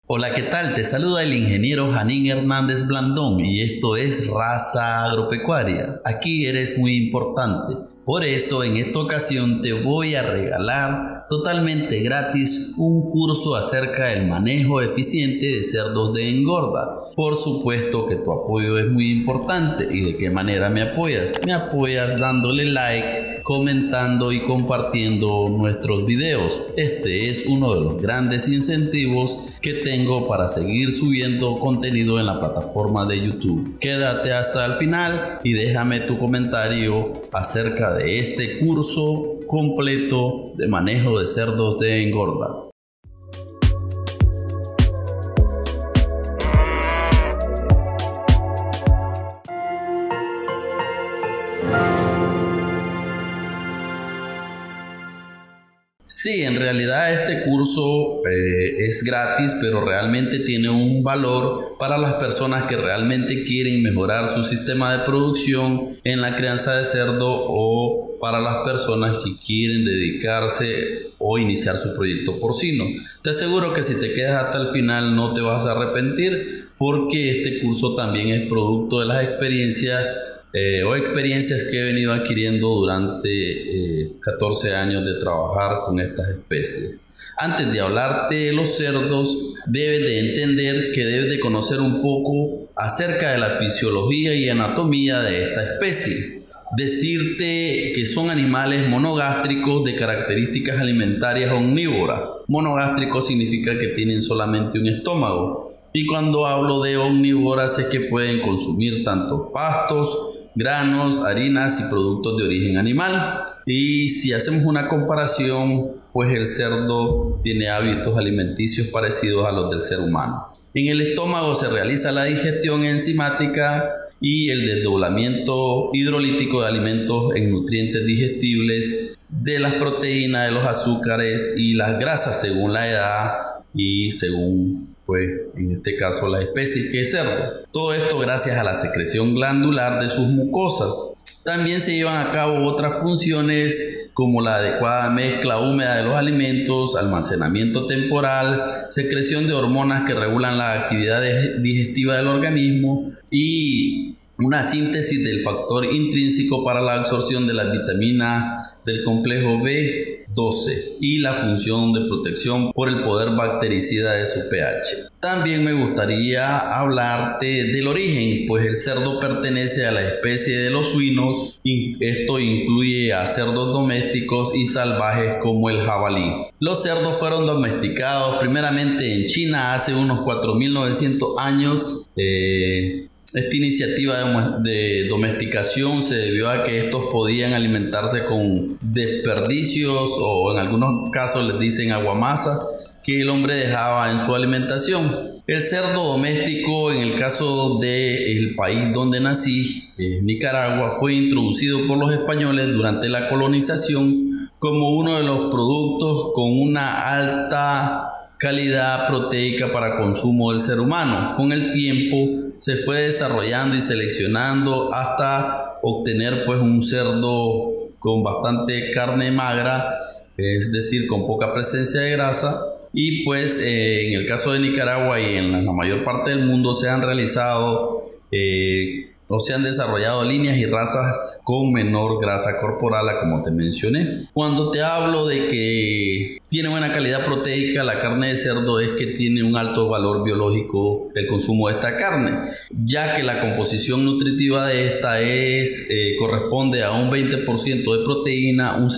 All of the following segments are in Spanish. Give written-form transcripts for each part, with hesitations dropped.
Hola, ¿qué tal? Te saluda el ingeniero Janín Hernández Blandón y esto es Raza Agropecuaria. Aquí eres muy importante. Por eso en esta ocasión te voy a regalar totalmente gratis un curso acerca del manejo eficiente de cerdos de engorda. Por supuesto que tu apoyo es muy importante. ¿Y de qué manera me apoyas? Me apoyas dándole like, comentando y compartiendo nuestros videos. Este es uno de los grandes incentivos que tengo para seguir subiendo contenido en la plataforma de YouTube. Quédate hasta el final y déjame tu comentario acerca de este curso completo de manejo de cerdos de engorda. Sí, en realidad este curso es gratis, pero realmente tiene un valor para las personas que realmente quieren mejorar su sistema de producción en la crianza de cerdo o para las personas que quieren dedicarse o iniciar su proyecto porcino. Te aseguro que si te quedas hasta el final no te vas a arrepentir, porque este curso también es producto de las experiencias que he venido adquiriendo durante 14 años de trabajar con estas especies. Antes de hablarte de los cerdos, debes de entender que debes de conocer un poco acerca de la fisiología y anatomía de esta especie. Decirte que son animales monogástricos de características alimentarias omnívoras. Monogástrico significa que tienen solamente un estómago. Y cuando hablo de omnívoras es que pueden consumir tanto pastos, granos, harinas y productos de origen animal. Y si hacemos una comparación, pues el cerdo tiene hábitos alimenticios parecidos a los del ser humano. En el estómago se realiza la digestión enzimática y el desdoblamiento hidrolítico de alimentos en nutrientes digestibles, de las proteínas, de los azúcares y las grasas según la edad y según, pues en este caso, la especie que es cerdo. Todo esto gracias a la secreción glandular de sus mucosas. También se llevan a cabo otras funciones como la adecuada mezcla húmeda de los alimentos, almacenamiento temporal, secreción de hormonas que regulan la actividad digestiva del organismo y una síntesis del factor intrínseco para la absorción de las vitaminas del complejo B12 y la función de protección por el poder bactericida de su pH. También me gustaría hablarte del origen, pues el cerdo pertenece a la especie de los suinos y esto incluye a cerdos domésticos y salvajes como el jabalí. Los cerdos fueron domesticados primeramente en China hace unos 4.900 años. Esta iniciativa de domesticación se debió a que estos podían alimentarse con desperdicios o en algunos casos les dicen aguamasa que el hombre dejaba en su alimentación. El cerdo doméstico, en el caso del país donde nací, Nicaragua, fue introducido por los españoles durante la colonización como uno de los productos con una alta calidad proteica para consumo del ser humano. Con el tiempo se fue desarrollando y seleccionando hasta obtener pues un cerdo con bastante carne magra, es decir, con poca presencia de grasa. Y pues en el caso de Nicaragua y en la mayor parte del mundo se han realizado o se han desarrollado líneas y razas con menor grasa corporal, como te mencioné. Cuando te hablo de que tiene buena calidad proteica, la carne de cerdo es que tiene un alto valor biológico el consumo de esta carne, ya que la composición nutritiva de esta corresponde a un 20% de proteína, un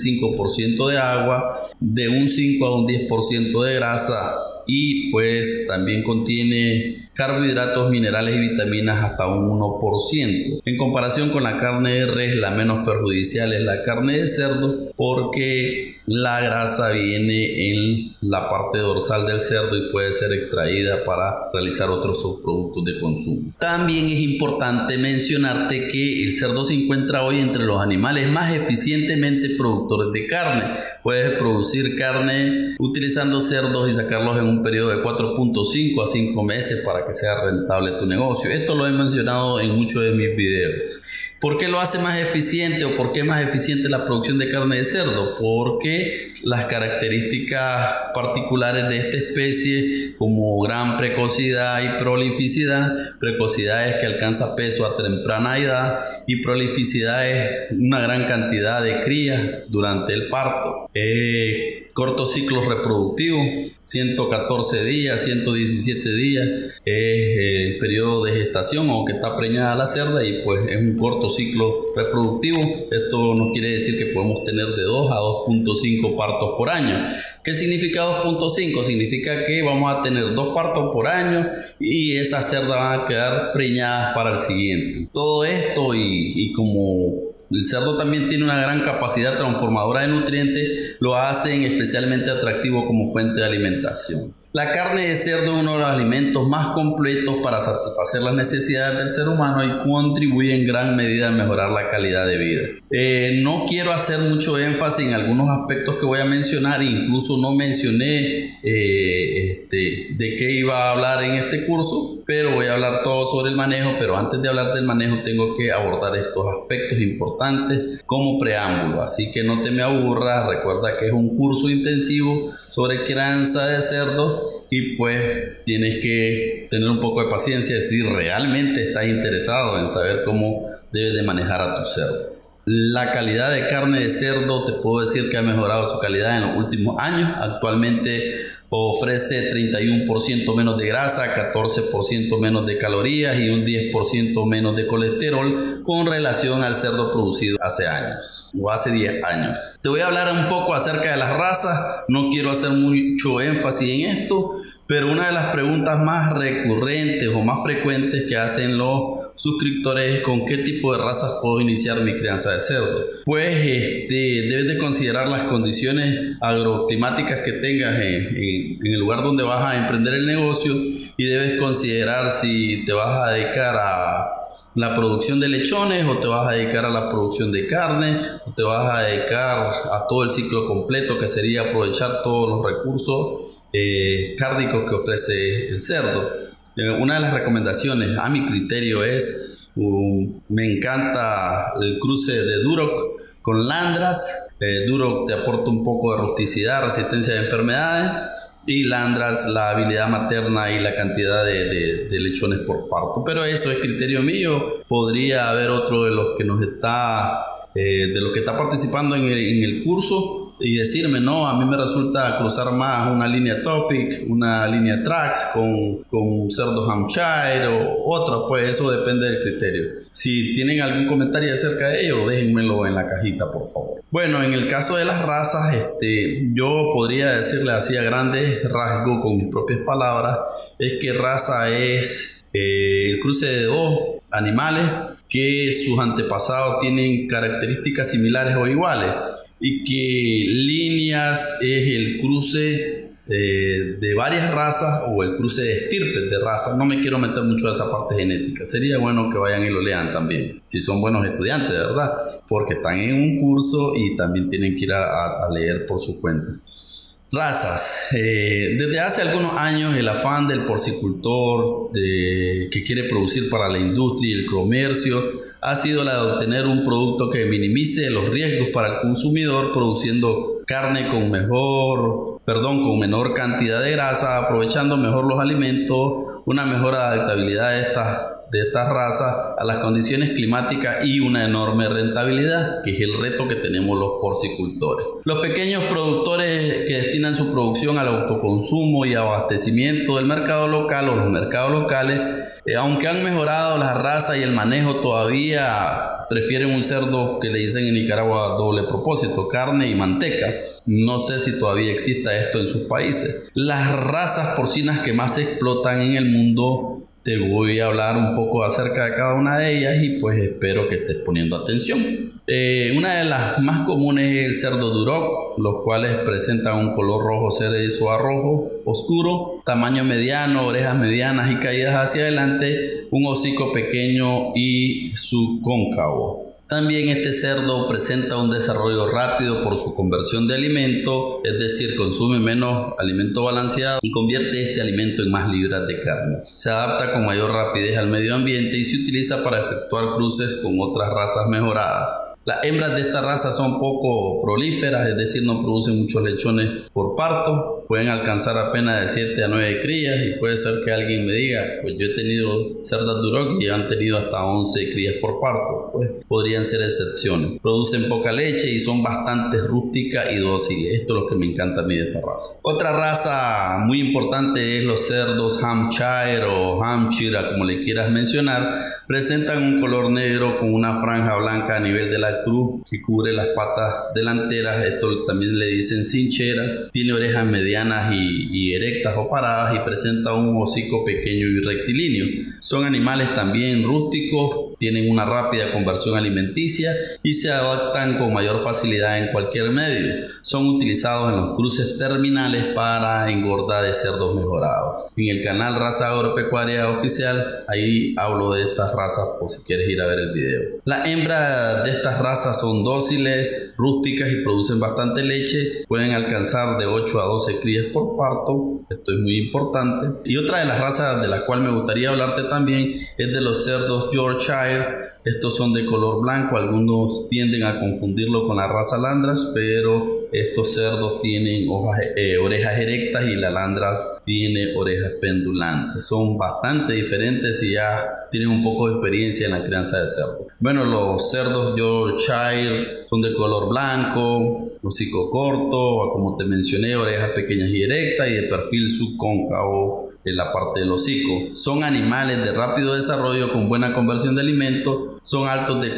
75% de agua, de un 5 a un 10% de grasa y pues también contiene carbohidratos, minerales y vitaminas hasta un 1%. En comparación con la carne de res, la menos perjudicial es la carne de cerdo porque la grasa viene en la parte dorsal del cerdo y puede ser extraída para realizar otros subproductos de consumo. También es importante mencionarte que el cerdo se encuentra hoy entre los animales más eficientemente productores de carne. Puedes producir carne utilizando cerdos y sacarlos en un periodo de 4.5 a 5 meses para que sea rentable tu negocio. Esto lo he mencionado en muchos de mis videos. ¿Por qué lo hace más eficiente o por qué es más eficiente la producción de carne de cerdo? Porque las características particulares de esta especie, como gran precocidad y prolificidad. Precocidad es que alcanza peso a temprana edad y prolificidad es una gran cantidad de crías durante el parto. Corto ciclo reproductivo, 114 días, 117 días es el periodo de gestación o que está preñada la cerda, y pues es un corto ciclo reproductivo. Esto no quiere decir que podemos tener de 2 a 2.5 partos por año. ¿Qué significa 2.5? Significa que vamos a tener 2 partos por año y esas cerdas van a quedar preñadas para el siguiente. Todo esto y como el cerdo también tiene una gran capacidad transformadora de nutrientes, lo hacen especialmente atractivo como fuente de alimentación. La carne de cerdo es uno de los alimentos más completos para satisfacer las necesidades del ser humano y contribuye en gran medida a mejorar la calidad de vida. No quiero hacer mucho énfasis en algunos aspectos que voy a mencionar, incluso no mencioné de qué iba a hablar en este curso, pero voy a hablar todo sobre el manejo. Pero antes de hablar del manejo tengo que abordar estos aspectos importantes como preámbulo, así que no te me aburras. Recuerda que es un curso intensivo sobre crianza de cerdos y pues tienes que tener un poco de paciencia si realmente estás interesado en saber cómo debes de manejar a tus cerdos. La calidad de carne de cerdo, te puedo decir que ha mejorado su calidad en los últimos años. Actualmente ofrece 31% menos de grasa, 14% menos de calorías y un 10% menos de colesterol con relación al cerdo producido hace años o hace 10 años. Te voy a hablar un poco acerca de las razas. No quiero hacer mucho énfasis en esto, pero una de las preguntas más recurrentes o más frecuentes que hacen los suscriptores es: ¿con qué tipo de razas puedo iniciar mi crianza de cerdo? Pues debes de considerar las condiciones agroclimáticas que tengas en el lugar donde vas a emprender el negocio, y debes considerar si te vas a dedicar a la producción de lechones o te vas a dedicar a la producción de carne o te vas a dedicar a todo el ciclo completo, que sería aprovechar todos los recursos cárnicos que ofrece el cerdo. Una de las recomendaciones a mi criterio es, me encanta el cruce de Duroc con Landras. Duroc te aporta un poco de rusticidad, resistencia a enfermedades, y Landras la habilidad materna y la cantidad de lechones por parto. Pero eso es criterio mío. Podría haber otro de los que está participando en el curso y decirme: no, a mí me resulta cruzar más una línea Topic, una línea Trax con cerdo Hampshire o otra. Pues eso depende del criterio. Si tienen algún comentario acerca de ello, déjenmelo en la cajita, por favor. Bueno, en el caso de las razas, yo podría decirle así a grandes rasgos con mis propias palabras, es que raza es el cruce de dos animales que sus antepasados tienen características similares o iguales, y que líneas es el cruce de varias razas o el cruce de estirpes de razas. No me quiero meter mucho a esa parte genética. Sería bueno que vayan y lo lean también, si son buenos estudiantes, de verdad, porque están en un curso y también tienen que ir a leer por su cuenta. Razas. Desde hace algunos años el afán del porcicultor que quiere producir para la industria y el comercio ha sido la de obtener un producto que minimice los riesgos para el consumidor, produciendo carne con menor cantidad de grasa, aprovechando mejor los alimentos, una mejor adaptabilidad de estas razas a las condiciones climáticas y una enorme rentabilidad, que es el reto que tenemos los porcicultores. Los pequeños productores que destinan su producción al autoconsumo y abastecimiento del mercado local o los mercados locales, aunque han mejorado las razas y el manejo, todavía prefieren un cerdo que le dicen en Nicaragua doble propósito, carne y manteca. No sé si todavía exista esto en sus países. Las razas porcinas que más se explotan en el mundo, te voy a hablar un poco acerca de cada una de ellas y pues espero que estés poniendo atención. Una de las más comunes es el cerdo Duroc, los cuales presentan un color rojo cerezo a rojo oscuro, tamaño mediano, orejas medianas y caídas hacia adelante, un hocico pequeño y subcóncavo. También este cerdo presenta un desarrollo rápido por su conversión de alimento, es decir, consume menos alimento balanceado y convierte este alimento en más libras de carne. Se adapta con mayor rapidez al medio ambiente y se utiliza para efectuar cruces con otras razas mejoradas. Las hembras de esta raza son poco prolíferas, es decir, no producen muchos lechones por parto. Pueden alcanzar apenas de 7 a 9 crías y puede ser que alguien me diga, pues yo he tenido cerdas Duroc y han tenido hasta 11 crías por parto. Pues podrían ser excepciones. Producen poca leche y son bastante rústicas y dóciles. Esto es lo que me encanta a mí de esta raza. Otra raza muy importante es los cerdos Hampshire o Hampshire, como le quieras mencionar. Presentan un color negro con una franja blanca a nivel de la cruz que cubre las patas delanteras. Esto también le dicen cinchera. Tiene orejas medianas y erectas o paradas y presenta un hocico pequeño y rectilíneo. Son animales también rústicos, tienen una rápida conversión alimenticia y se adaptan con mayor facilidad en cualquier medio. Son utilizados en los cruces terminales para engorda de cerdos mejorados. En el canal Raza Agropecuaria Oficial, ahí hablo de estas razas por si quieres ir a ver el video. Las hembras de estas razas son dóciles, rústicas y producen bastante leche. Pueden alcanzar de 8 a 12 crías por parto. Esto es muy importante. Y otra de las razas de la cual me gustaría hablarte también es de los cerdos Yorkshire. Estos son de color blanco, algunos tienden a confundirlo con la raza Landras, pero estos cerdos tienen orejas erectas y la Landras tiene orejas pendulantes. Son bastante diferentes y ya tienen un poco de experiencia en la crianza de cerdos. Bueno, los cerdos Yorkshire son de color blanco, hocico corto, como te mencioné, orejas pequeñas y erectas y de perfil subcóncavo en la parte del hocico. Son animales de rápido desarrollo con buena conversión de alimento, son altos y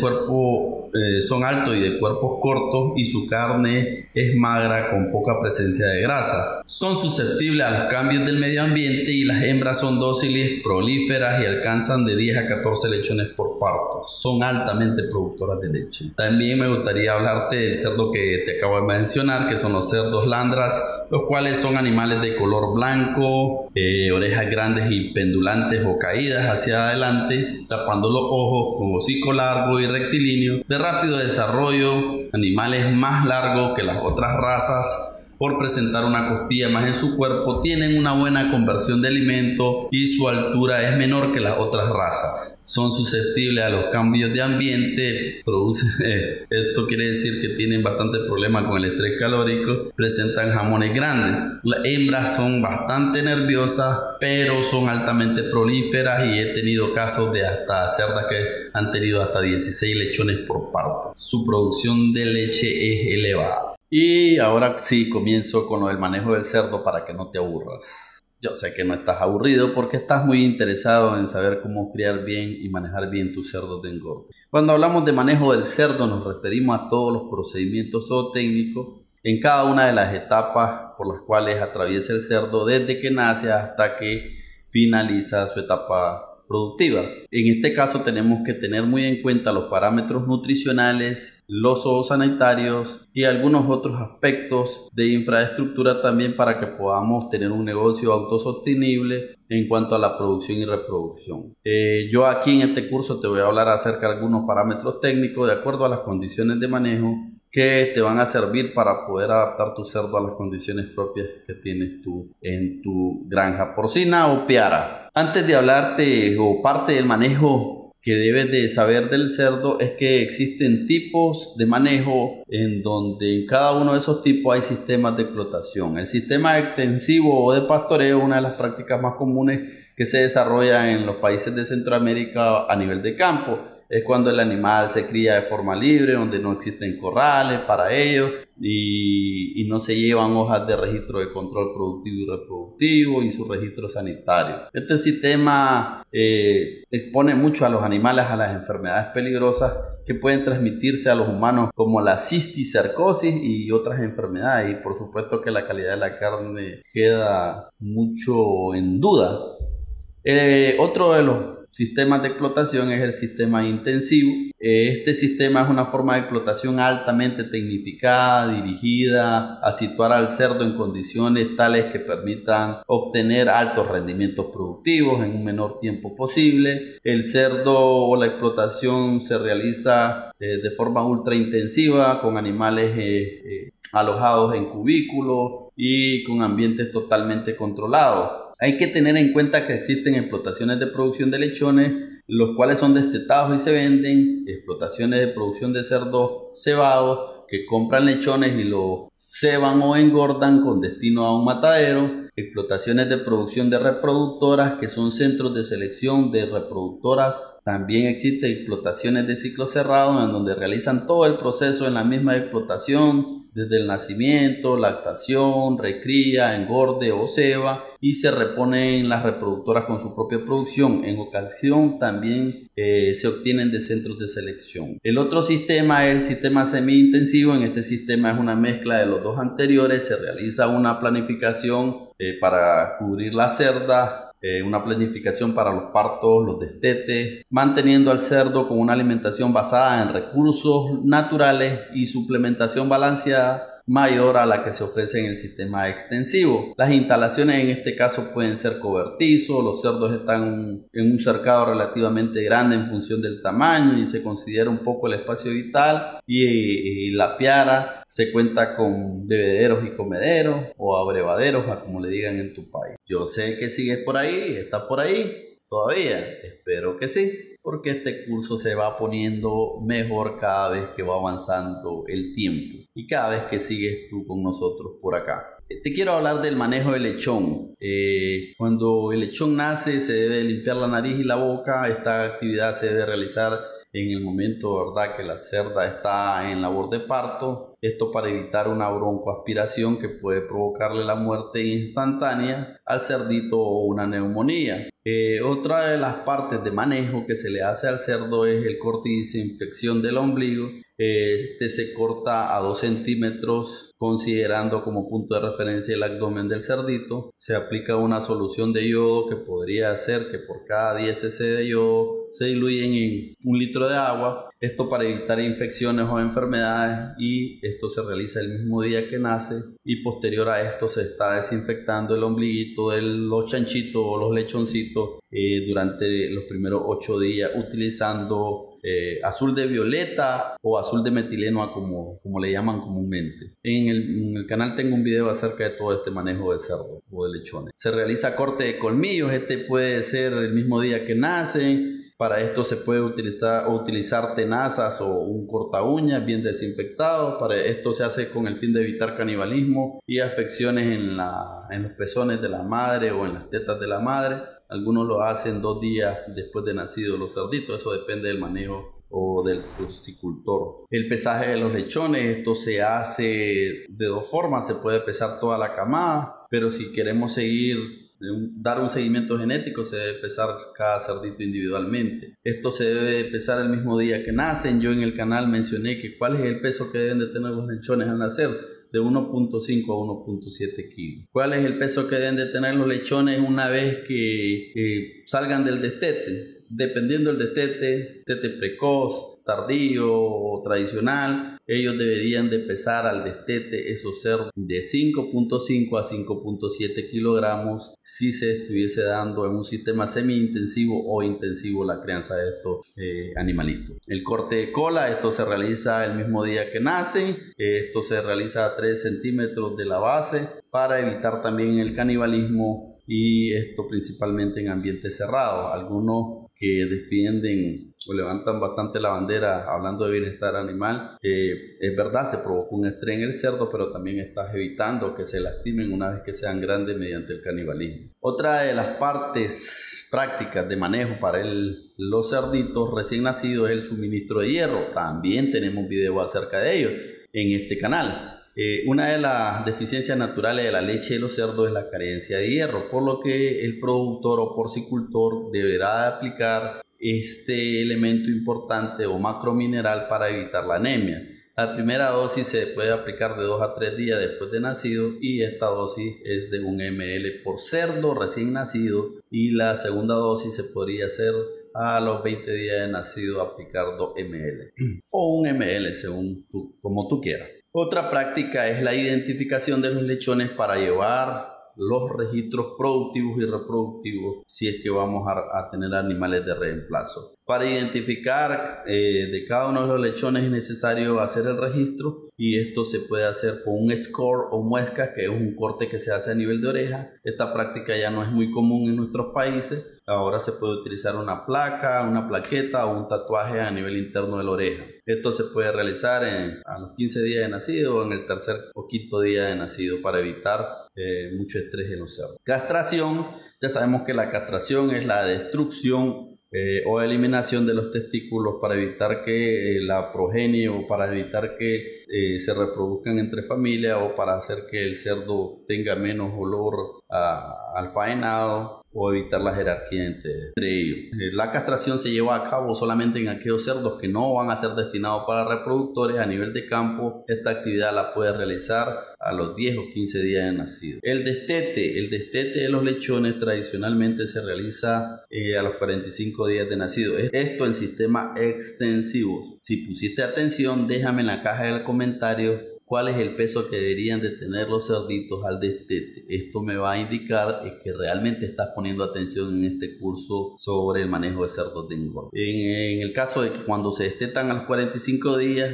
de cuerpos cortos y su carne es magra con poca presencia de grasa. Son susceptibles a los cambios del medio ambiente y las hembras son dóciles, prolíferas y alcanzan de 10 a 14 lechones por parto. Son altamente productoras de leche. También me gustaría hablarte del cerdo que te acabo de mencionar, que son los cerdos Landras, los cuales son animales de color blanco, orejas grandes y pendulantes o caídas hacia adelante, tapando los ojos, con hocico largo y rectilíneo, de rápido desarrollo, animales más largos que las otras razas. Por presentar una costilla más en su cuerpo, tienen una buena conversión de alimento y su altura es menor que las otras razas. Son susceptibles a los cambios de ambiente, esto quiere decir que tienen bastante problema con el estrés calórico, presentan jamones grandes. Las hembras son bastante nerviosas, pero son altamente prolíferas y he tenido casos de hasta cerdas que han tenido hasta 16 lechones por parto. Su producción de leche es elevada. Y ahora sí comienzo con lo del manejo del cerdo para que no te aburras. Yo sé que no estás aburrido porque estás muy interesado en saber cómo criar bien y manejar bien tus cerdos de engorde. Cuando hablamos de manejo del cerdo nos referimos a todos los procedimientos zootécnicos en cada una de las etapas por las cuales atraviesa el cerdo desde que nace hasta que finaliza su etapa productiva. En este caso tenemos que tener muy en cuenta los parámetros nutricionales, los zoosanitarios y algunos otros aspectos de infraestructura también para que podamos tener un negocio autosostenible en cuanto a la producción y reproducción. Yo aquí en este curso te voy a hablar acerca de algunos parámetros técnicos de acuerdo a las condiciones de manejo que te van a servir para poder adaptar tu cerdo a las condiciones propias que tienes tú en tu granja porcina o piara. Antes de hablarte o parte del manejo que debes de saber del cerdo es que existen tipos de manejo en donde en cada uno de esos tipos hay sistemas de explotación. El sistema extensivo o de pastoreo es una de las prácticas más comunes que se desarrolla en los países de Centroamérica a nivel de campo. Es cuando el animal se cría de forma libre, donde no existen corrales para ellos y no se llevan hojas de registro de control productivo y reproductivo y su registro sanitario. Este sistema expone mucho a los animales a las enfermedades peligrosas que pueden transmitirse a los humanos como la cisticercosis y otras enfermedades, y por supuesto que la calidad de la carne queda mucho en duda. Otro de los sistemas de explotación es el sistema intensivo. Este sistema es una forma de explotación altamente tecnificada, dirigida a situar al cerdo en condiciones tales que permitan obtener altos rendimientos productivos en un menor tiempo posible. El cerdo o la explotación se realiza de forma ultra intensiva con animales alojados en cubículos, y con ambientes totalmente controlados. Hay que tener en cuenta que existen explotaciones de producción de lechones, los cuales son destetados y se venden, explotaciones de producción de cerdos cebados que compran lechones y los ceban o engordan con destino a un matadero, explotaciones de producción de reproductoras que son centros de selección de reproductoras. También existen explotaciones de ciclo cerrado en donde realizan todo el proceso en la misma explotación, desde el nacimiento, lactación, recría, engorde o ceba, y se reponen las reproductoras con su propia producción. En ocasión también se obtienen de centros de selección. El otro sistema es el sistema semi-intensivo. En este sistema es una mezcla de los dos anteriores. Se realiza una planificación para cubrir las cerdas, una planificación para los partos, los destetes, manteniendo al cerdo con una alimentación basada en recursos naturales y suplementación balanceada mayor a la que se ofrece en el sistema extensivo. Las instalaciones en este caso pueden ser cobertizos, los cerdos están en un cercado relativamente grande en función del tamaño y se considera un poco el espacio vital, y la piara se cuenta con bebederos y comederos o abrevaderos, como le digan en tu país. Yo sé que sigues por ahí, estás por ahí todavía, espero que sí, porque este curso se va poniendo mejor cada vez que va avanzando el tiempo y cada vez que sigues tú con nosotros por acá. Te quiero hablar del manejo del lechón. Cuando el lechón nace se debe limpiar la nariz y la boca. Esta actividad se debe realizar en el momento, ¿verdad?, que la cerda está en labor de parto. Esto para evitar una broncoaspiración que puede provocarle la muerte instantánea al cerdito o una neumonía. Otra de las partes de manejo que se le hace al cerdo es el corte y desinfección del ombligo. Este se corta a 2 centímetros considerando como punto de referencia el abdomen del cerdito. Se aplica una solución de yodo que podría hacer que por cada 10 cc de yodo se diluyen en 1 litro de agua. Esto para evitar infecciones o enfermedades, y esto se realiza el mismo día que nace, y posterior a esto se está desinfectando el ombliguito de los chanchitos o los lechoncitos durante los primeros 8 días utilizando azul de violeta o azul de metileno como le llaman comúnmente. En el canal tengo un video acerca de todo este manejo de cerdo o de lechones. Se realiza corte de colmillos. Este puede ser el mismo día que nacen. Para esto se puede utilizar tenazas o un corta uñas bien desinfectado. Para esto se hace con el fin de evitar canibalismo y afecciones en los pezones de la madre o en las tetas de la madre. Algunos lo hacen 2 días después de nacidos los cerditos. Eso depende del manejo o del porcicultor. El pesaje de los lechones, esto se hace de 2 formas. Se puede pesar toda la camada, pero si queremos dar un seguimiento genético se debe pesar cada cerdito individualmente. Esto se debe pesar el mismo día que nacen. Yo en el canal mencioné que cuál es el peso que deben de tener los lechones al nacer, de 1.5 a 1.7 kilos. ¿Cuál es el peso que deben de tener los lechones una vez que salgan del destete? Dependiendo del destete precoz, tardío o tradicional, ellos deberían de pesar al destete esos cerdos de 5.5 a 5.7 kilogramos si se estuviese dando en un sistema semi-intensivo o intensivo la crianza de estos animalitos. El corte de cola, esto se realiza el mismo día que nacen. Esto se realiza a 3 centímetros de la base para evitar también el canibalismo, y esto principalmente en ambientes cerrados. Algunos que defienden o levantan bastante la bandera hablando de bienestar animal, es verdad, se provoca un estrés en el cerdo, pero también estás evitando que se lastimen una vez que sean grandes mediante el canibalismo. Otra de las partes prácticas de manejo para los cerditos recién nacidos es el suministro de hierro. También tenemos video acerca de ello en este canal. Una de las deficiencias naturales de la leche de los cerdos es la carencia de hierro, por lo que el productor o porcicultor deberá aplicar este elemento importante o macromineral para evitar la anemia. La primera dosis se puede aplicar de 2 a 3 días después de nacido, y esta dosis es de 1 ml por cerdo recién nacido, y la segunda dosis se podría hacer a los 20 días de nacido, aplicar 2 ml o 1 ml como tú quieras. Otra práctica es la identificación de los lechones para llevar los registros productivos y reproductivos si es que vamos a tener animales de reemplazo. Para identificar de cada uno de los lechones es necesario hacer el registro, y esto se puede hacer con un score o muesca, que es un corte que se hace a nivel de oreja. Esta práctica ya no es muy común en nuestros países. Ahora se puede utilizar una placa, una plaqueta o un tatuaje a nivel interno de la oreja. Esto se puede realizar a los 15 días de nacido o en el tercer o quinto día de nacido para evitar mucho estrés en los cerdos. Castración. Ya sabemos que la castración es la destrucción o eliminación de los testículos para evitar que la progenie o para evitar que se reproduzcan entre familias, o para hacer que el cerdo tenga menos olor al faenado, o evitar la jerarquía entre ellos. La castración se lleva a cabo solamente en aquellos cerdos que no van a ser destinados para reproductores. A nivel de campo, esta actividad la puede realizar a los 10 o 15 días de nacido. El destete de los lechones tradicionalmente se realiza a los 45 días de nacido. Esto en sistemas extensivos. Si pusiste atención, déjame en la caja del comentario cuál es el peso que deberían de tener los cerditos al destete. Esto me va a indicar que realmente estás poniendo atención en este curso sobre el manejo de cerdos de engorda. En el caso de que cuando se destetan a los 45 días,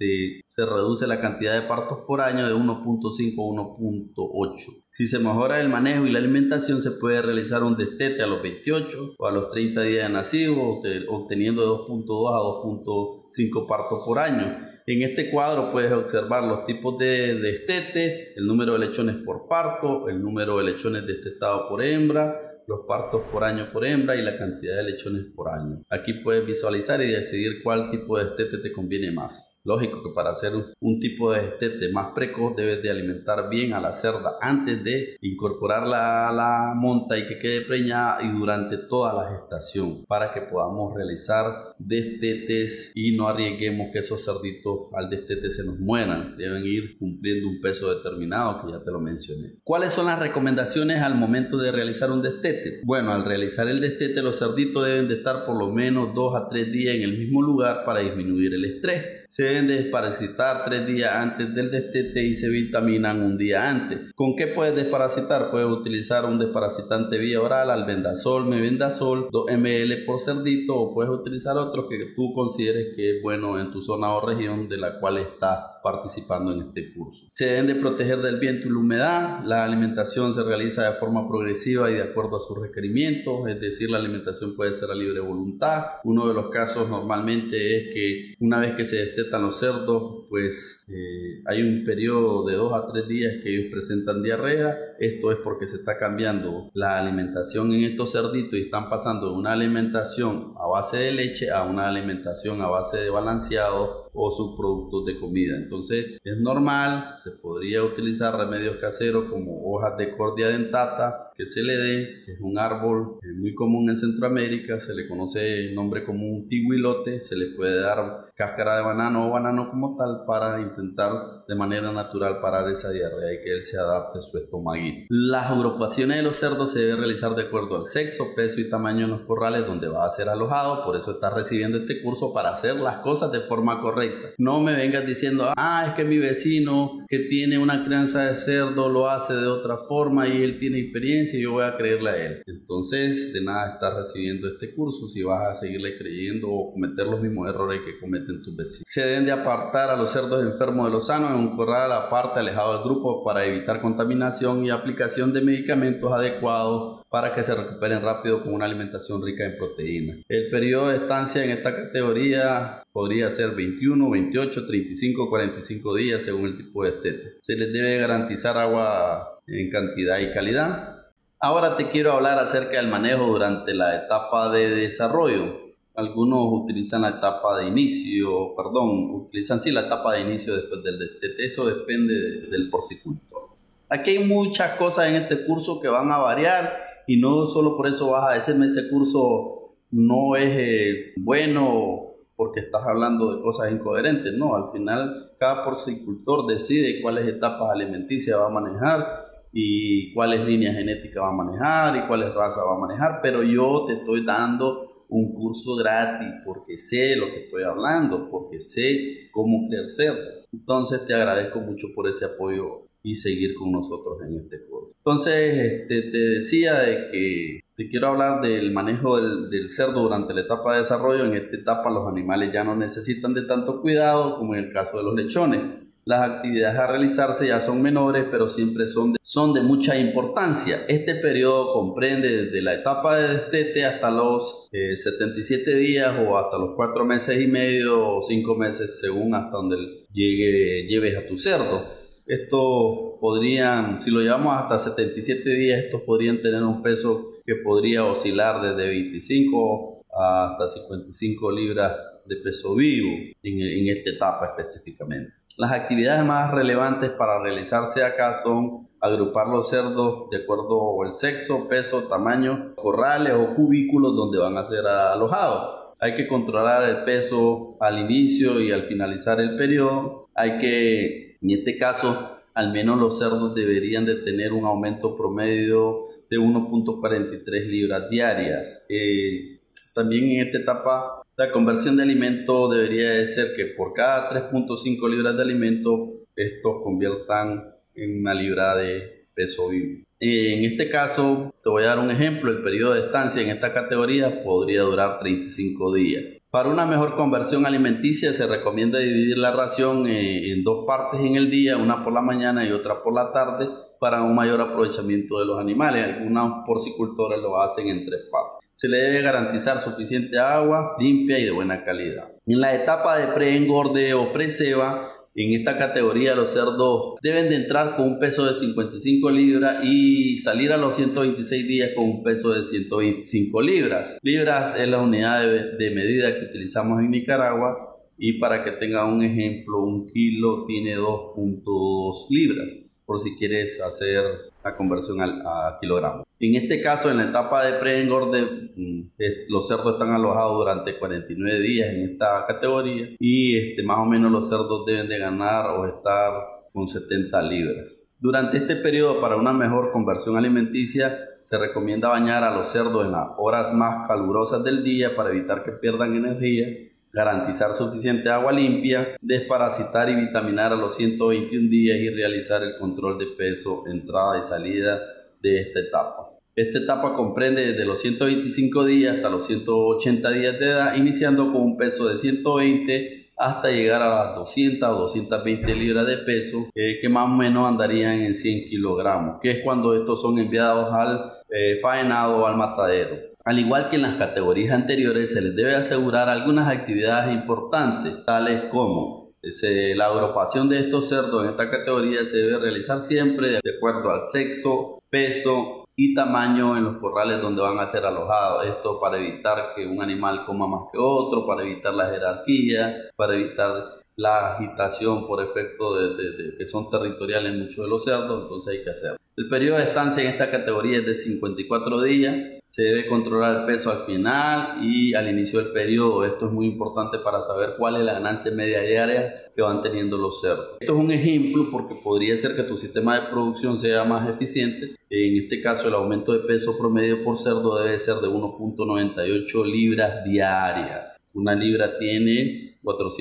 se reduce la cantidad de partos por año de 1.5 a 1.8. Si se mejora el manejo y la alimentación, se puede realizar un destete a los 28 o a los 30 días de nacido, obteniendo de 2.2 a 2.5 partos por año. En este cuadro puedes observar los tipos de destete, el número de lechones por parto, el número de lechones destetados por hembra, los partos por año por hembra y la cantidad de lechones por año. Aquí puedes visualizar y decidir cuál tipo de destete te conviene más. Lógico que para hacer un tipo de destete más precoz debes de alimentar bien a la cerda antes de incorporarla a la monta y que quede preñada, y durante toda la gestación, para que podamos realizar destetes y no arriesguemos que esos cerditos al destete se nos mueran. Deben ir cumpliendo un peso determinado, que ya te lo mencioné. ¿Cuáles son las recomendaciones al momento de realizar un destete? Bueno, al realizar el destete, los cerditos deben de estar por lo menos 2 a 3 días en el mismo lugar para disminuir el estrés. Se deben de desparasitar 3 días antes del destete y se vitaminan un día antes. ¿Con qué puedes desparasitar? Puedes utilizar un desparasitante vía oral, albendazol, mebendazol, 2 ml por cerdito, o puedes utilizar otro que tú consideres que es bueno en tu zona o región de la cual estás participando en este curso. Se deben de proteger del viento y la humedad. La alimentación se realiza de forma progresiva y de acuerdo a sus requerimientos, es decir, la alimentación puede ser a libre voluntad. Uno de los casos normalmente es que una vez que se destetan los cerdos, pues hay un periodo de 2 a 3 días que ellos presentan diarrea. Esto es porque se está cambiando la alimentación en estos cerditos y están pasando de una alimentación a base de leche a una alimentación a base de balanceado o subproductos de comida. Entonces es normal, se podría utilizar remedios caseros como hojas de Cordia dentata que se le den, que es un árbol muy común en Centroamérica, se le conoce el nombre como un tiguilote. Se le puede dar cáscara de banano o banano como tal para intentar de manera natural parar esa diarrea y que él se adapte a su estomaguito. Las agrupaciones de los cerdos se deben realizar de acuerdo al sexo, peso y tamaño en los corrales donde va a ser alojado. Por eso estás recibiendo este curso, para hacer las cosas de forma correcta. No me vengas diciendo, es que mi vecino que tiene una crianza de cerdo lo hace de otra forma y él tiene experiencia y yo voy a creerle a él. Entonces de nada estás recibiendo este curso si vas a seguirle creyendo o cometer los mismos errores que cometen tus vecinos. Se deben de apartar a los cerdos enfermos de los sanos en un corral aparte, alejado del grupo, para evitar contaminación y aplicación de medicamentos adecuados para que se recuperen rápido con una alimentación rica en proteínas. El periodo de estancia en esta categoría podría ser 21, 28, 35, 45 días según el tipo de destete. Se les debe garantizar agua en cantidad y calidad. Ahora te quiero hablar acerca del manejo durante la etapa de desarrollo. Algunos utilizan la etapa de inicio, la etapa de inicio después del destete. Eso depende del porcicultor. Aquí hay muchas cosas en este curso que van a variar y no solo por eso vas a decirme ese curso no es bueno porque estás hablando de cosas incoherentes. No, al final cada porcicultor decide cuáles etapas alimenticias va a manejar y cuáles líneas genéticas va a manejar y cuáles razas va a manejar, pero yo te estoy dando un curso gratis porque sé lo que estoy hablando, porque sé cómo criar cerdos. Entonces te agradezco mucho por ese apoyo y seguir con nosotros en este curso. Entonces, te decía de que te quiero hablar del manejo del cerdo durante la etapa de desarrollo. En esta etapa los animales ya no necesitan de tanto cuidado como en el caso de los lechones. Las actividades a realizarse ya son menores, pero siempre son de mucha importancia. Este periodo comprende desde la etapa de destete hasta los 77 días o hasta los 4 meses y medio o 5 meses, según hasta donde lleves a tu cerdo. Estos podrían, si lo llevamos hasta 77 días, estos podrían tener un peso que podría oscilar desde 25 hasta 55 libras de peso vivo en esta etapa específicamente. Las actividades más relevantes para realizarse acá son agrupar los cerdos de acuerdo al sexo, peso, tamaño, corrales o cubículos donde van a ser alojados. Hay que controlar el peso al inicio y al finalizar el periodo. En este caso, al menos los cerdos deberían de tener un aumento promedio de 1.43 libras diarias. También en esta etapa, la conversión de alimento debería de ser que por cada 3.5 libras de alimento, estos conviertan en 1 libra de peso vivo. En este caso, te voy a dar un ejemplo. El periodo de estancia en esta categoría podría durar 35 días. Para una mejor conversión alimenticia se recomienda dividir la ración en 2 partes en el día, una por la mañana y otra por la tarde, para un mayor aprovechamiento de los animales. Algunos porcicultores lo hacen en 3 partes. Se le debe garantizar suficiente agua limpia y de buena calidad. En la etapa de preengorde o preceba, en esta categoría los cerdos deben de entrar con un peso de 55 libras y salir a los 126 días con un peso de 125 libras. Libras es la unidad de medida que utilizamos en Nicaragua, y para que tengan un ejemplo, 1 kilo tiene 2.2 libras, por si quieres hacer la conversión a kilogramos. En este caso, en la etapa de preengorde, los cerdos están alojados durante 49 días en esta categoría y más o menos los cerdos deben de ganar o estar con 70 libras. Durante este periodo, para una mejor conversión alimenticia, se recomienda bañar a los cerdos en las horas más calurosas del día para evitar que pierdan energía, garantizar suficiente agua limpia, desparasitar y vitaminar a los 121 días y realizar el control de peso, entrada y salida de esta etapa. Esta etapa comprende desde los 125 días hasta los 180 días de edad, iniciando con un peso de 120 hasta llegar a las 200 o 220 libras de peso, que más o menos andarían en 100 kilogramos, que es cuando estos son enviados al faenado o al matadero. Al igual que en las categorías anteriores, se les debe asegurar algunas actividades importantes, tales como la agrupación de estos cerdos en esta categoría se debe realizar siempre de acuerdo al sexo, peso y tamaño en los corrales donde van a ser alojados. Esto para evitar que un animal coma más que otro, para evitar la jerarquía, para evitar la agitación por efecto de que son territoriales muchos de los cerdos, entonces hay que hacerlo. El periodo de estancia en esta categoría es de 54 días. Se debe controlar el peso al final y al inicio del periodo. Esto es muy importante para saber cuál es la ganancia media diaria que van teniendo los cerdos. Esto es un ejemplo porque podría ser que tu sistema de producción sea más eficiente. En este caso, el aumento de peso promedio por cerdo debe ser de 1.98 libras diarias. Una libra tiene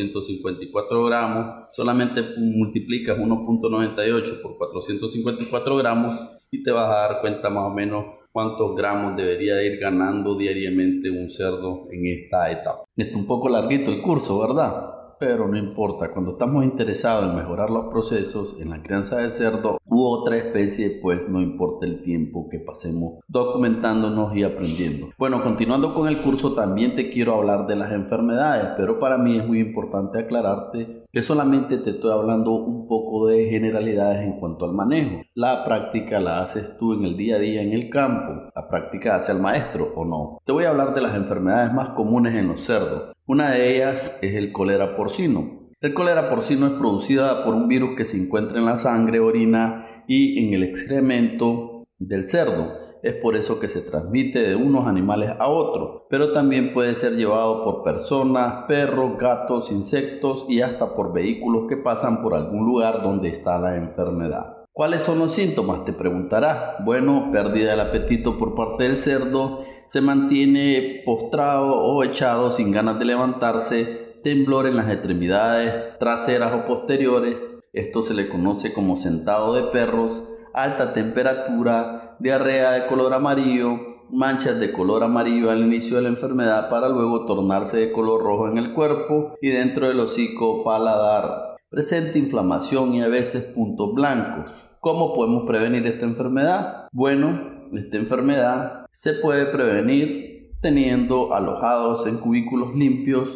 454 gramos. Solamente multiplicas 1.98 por 454 gramos y te vas a dar cuenta más o menos cuántos gramos debería ir ganando diariamente un cerdo en esta etapa. Está un poco larguito el curso, ¿verdad? Pero no importa, cuando estamos interesados en mejorar los procesos en la crianza de cerdo u otra especie, pues no importa el tiempo que pasemos documentándonos y aprendiendo. Bueno, continuando con el curso, también te quiero hablar de las enfermedades, pero para mí es muy importante aclararte que solamente te estoy hablando un poco de generalidades en cuanto al manejo. La práctica la haces tú en el día a día en el campo. La práctica hace al maestro, ¿o no? Te voy a hablar de las enfermedades más comunes en los cerdos. Una de ellas es el cólera porcino. El cólera porcino es producida por un virus que se encuentra en la sangre, orina y en el excremento del cerdo. Es por eso que se transmite de unos animales a otros, pero también puede ser llevado por personas, perros, gatos, insectos y hasta por vehículos que pasan por algún lugar donde está la enfermedad. ¿Cuáles son los síntomas? Te preguntarás. Bueno, pérdida del apetito por parte del cerdo, se mantiene postrado o echado sin ganas de levantarse, temblor en las extremidades traseras o posteriores, Esto se le conoce como sentado de perros, alta temperatura, diarrea de color amarillo, manchas de color amarillo al inicio de la enfermedad para luego tornarse de color rojo en el cuerpo y dentro del hocico, paladar. Presenta inflamación y a veces puntos blancos. ¿Cómo podemos prevenir esta enfermedad? Bueno, esta enfermedad se puede prevenir teniendo alojados en cubículos limpios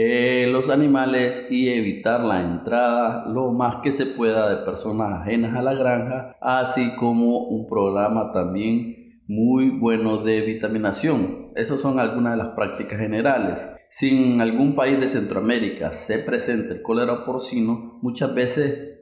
los animales y evitar la entrada lo más que se pueda de personas ajenas a la granja, así como un programa también muy bueno de vitaminación. Esas son algunas de las prácticas generales. Si en algún país de Centroamérica se presenta el cólera porcino, muchas veces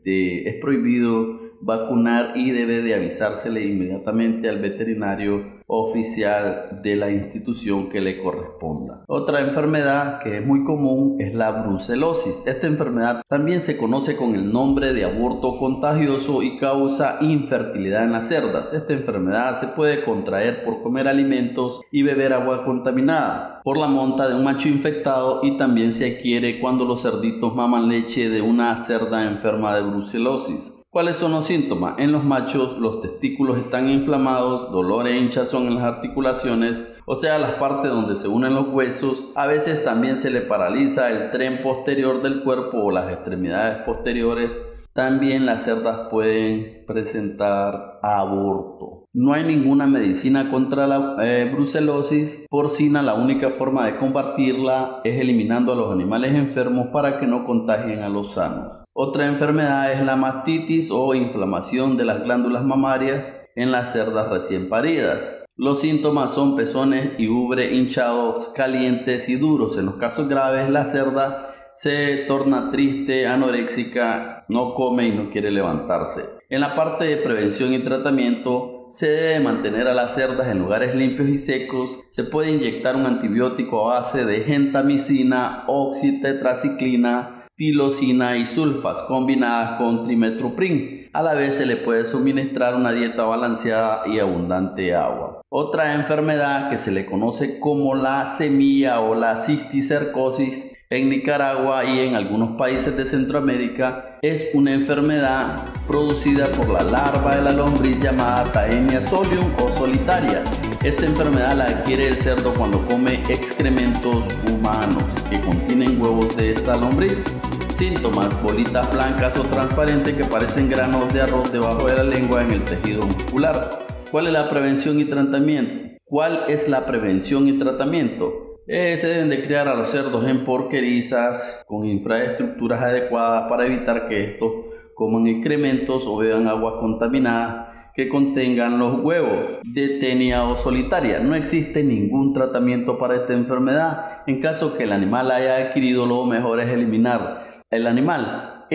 es prohibido vacunar y debe de avisársele inmediatamente al veterinario oficial de la institución que le corresponda. Otra enfermedad que es muy común es la brucelosis. Esta enfermedad también se conoce con el nombre de aborto contagioso y causa infertilidad en las cerdas. Esta enfermedad se puede contraer por comer alimentos y beber agua contaminada, por la monta de un macho infectado, y también se adquiere cuando los cerditos maman leche de una cerda enferma de brucelosis. ¿Cuáles son los síntomas? En los machos los testículos están inflamados, dolor e hinchazón en las articulaciones, o sea, las partes donde se unen los huesos. A veces también se le paraliza el tren posterior del cuerpo o las extremidades posteriores. También las cerdas pueden presentar aborto. No hay ninguna medicina contra la brucelosis porcina. La única forma de combatirla es eliminando a los animales enfermos para que no contagien a los sanos. Otra enfermedad es la mastitis o inflamación de las glándulas mamarias en las cerdas recién paridas. Los síntomas son pezones y ubre hinchados, calientes y duros. En los casos graves, la cerda se torna triste, anoréxica, no come y no quiere levantarse. En la parte de prevención y tratamiento, se debe mantener a las cerdas en lugares limpios y secos. Se puede inyectar un antibiótico a base de gentamicina, oxitetraciclina, tilosina y sulfas combinadas con trimetoprim. A la vez se le puede suministrar una dieta balanceada y abundante agua. Otra enfermedad que se le conoce como la semilla o la cisticercosis en Nicaragua y en algunos países de Centroamérica es una enfermedad producida por la larva de la lombriz llamada Taenia solium o solitaria. Esta enfermedad la adquiere el cerdo cuando come excrementos humanos que contienen huevos de esta lombriz. Síntomas: bolitas blancas o transparentes que parecen granos de arroz debajo de la lengua en el tejido muscular. ¿Cuál es la prevención y tratamiento? ¿Cuál es la prevención y tratamiento? Se deben de criar a los cerdos en porquerizas con infraestructuras adecuadas para evitar que estos coman excrementos o beban aguas contaminadas que contengan los huevos de Taenia o solitaria. No existe ningún tratamiento para esta enfermedad. En caso que el animal haya adquirido, lo mejor es eliminar el animal.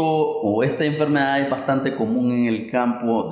Esta enfermedad es bastante común en el campo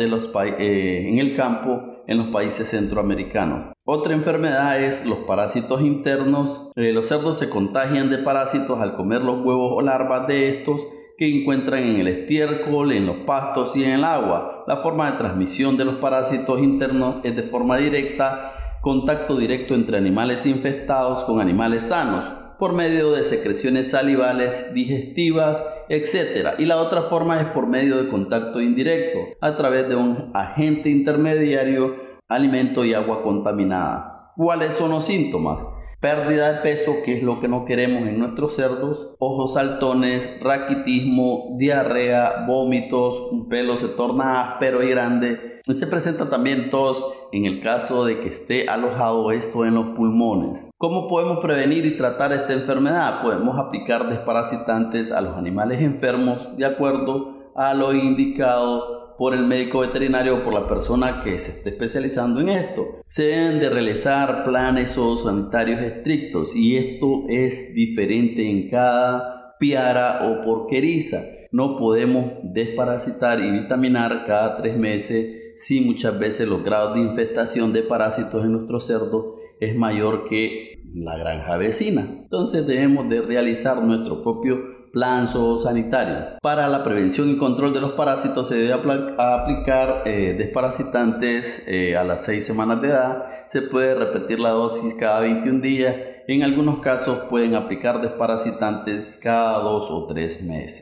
en los países centroamericanos. Otra enfermedad es los parásitos internos. Los cerdos se contagian de parásitos al comer los huevos o larvas de estos que encuentran en el estiércol, en los pastos y en el agua. La forma de transmisión de los parásitos internos es de forma directa, contacto directo entre animales infestados con animales sanos, por medio de secreciones salivales, digestivas, etc. Y la otra forma es por medio de contacto indirecto, a través de un agente intermediario, alimento y agua contaminada. ¿Cuáles son los síntomas? Pérdida de peso, que es lo que no queremos en nuestros cerdos, ojos saltones, raquitismo, diarrea, vómitos, un pelo se torna áspero y grande. Se presenta también tos en el caso de que esté alojado esto en los pulmones. ¿Cómo podemos prevenir y tratar esta enfermedad? Podemos aplicar desparasitantes a los animales enfermos de acuerdo a lo indicado por el médico veterinario o por la persona que se esté especializando en esto. Se deben de realizar planes zoosanitarios estrictos y esto es diferente en cada piara o porqueriza. No podemos desparasitar y vitaminar cada 3 meses si muchas veces los grados de infestación de parásitos en nuestros cerdos es mayor que la granja vecina. Entonces debemos de realizar nuestro propio plan zoosanitario. Para la prevención y control de los parásitos se debe aplicar desparasitantes a las 6 semanas de edad. Se puede repetir la dosis cada 21 días. En algunos casos pueden aplicar desparasitantes cada 2 o 3 meses.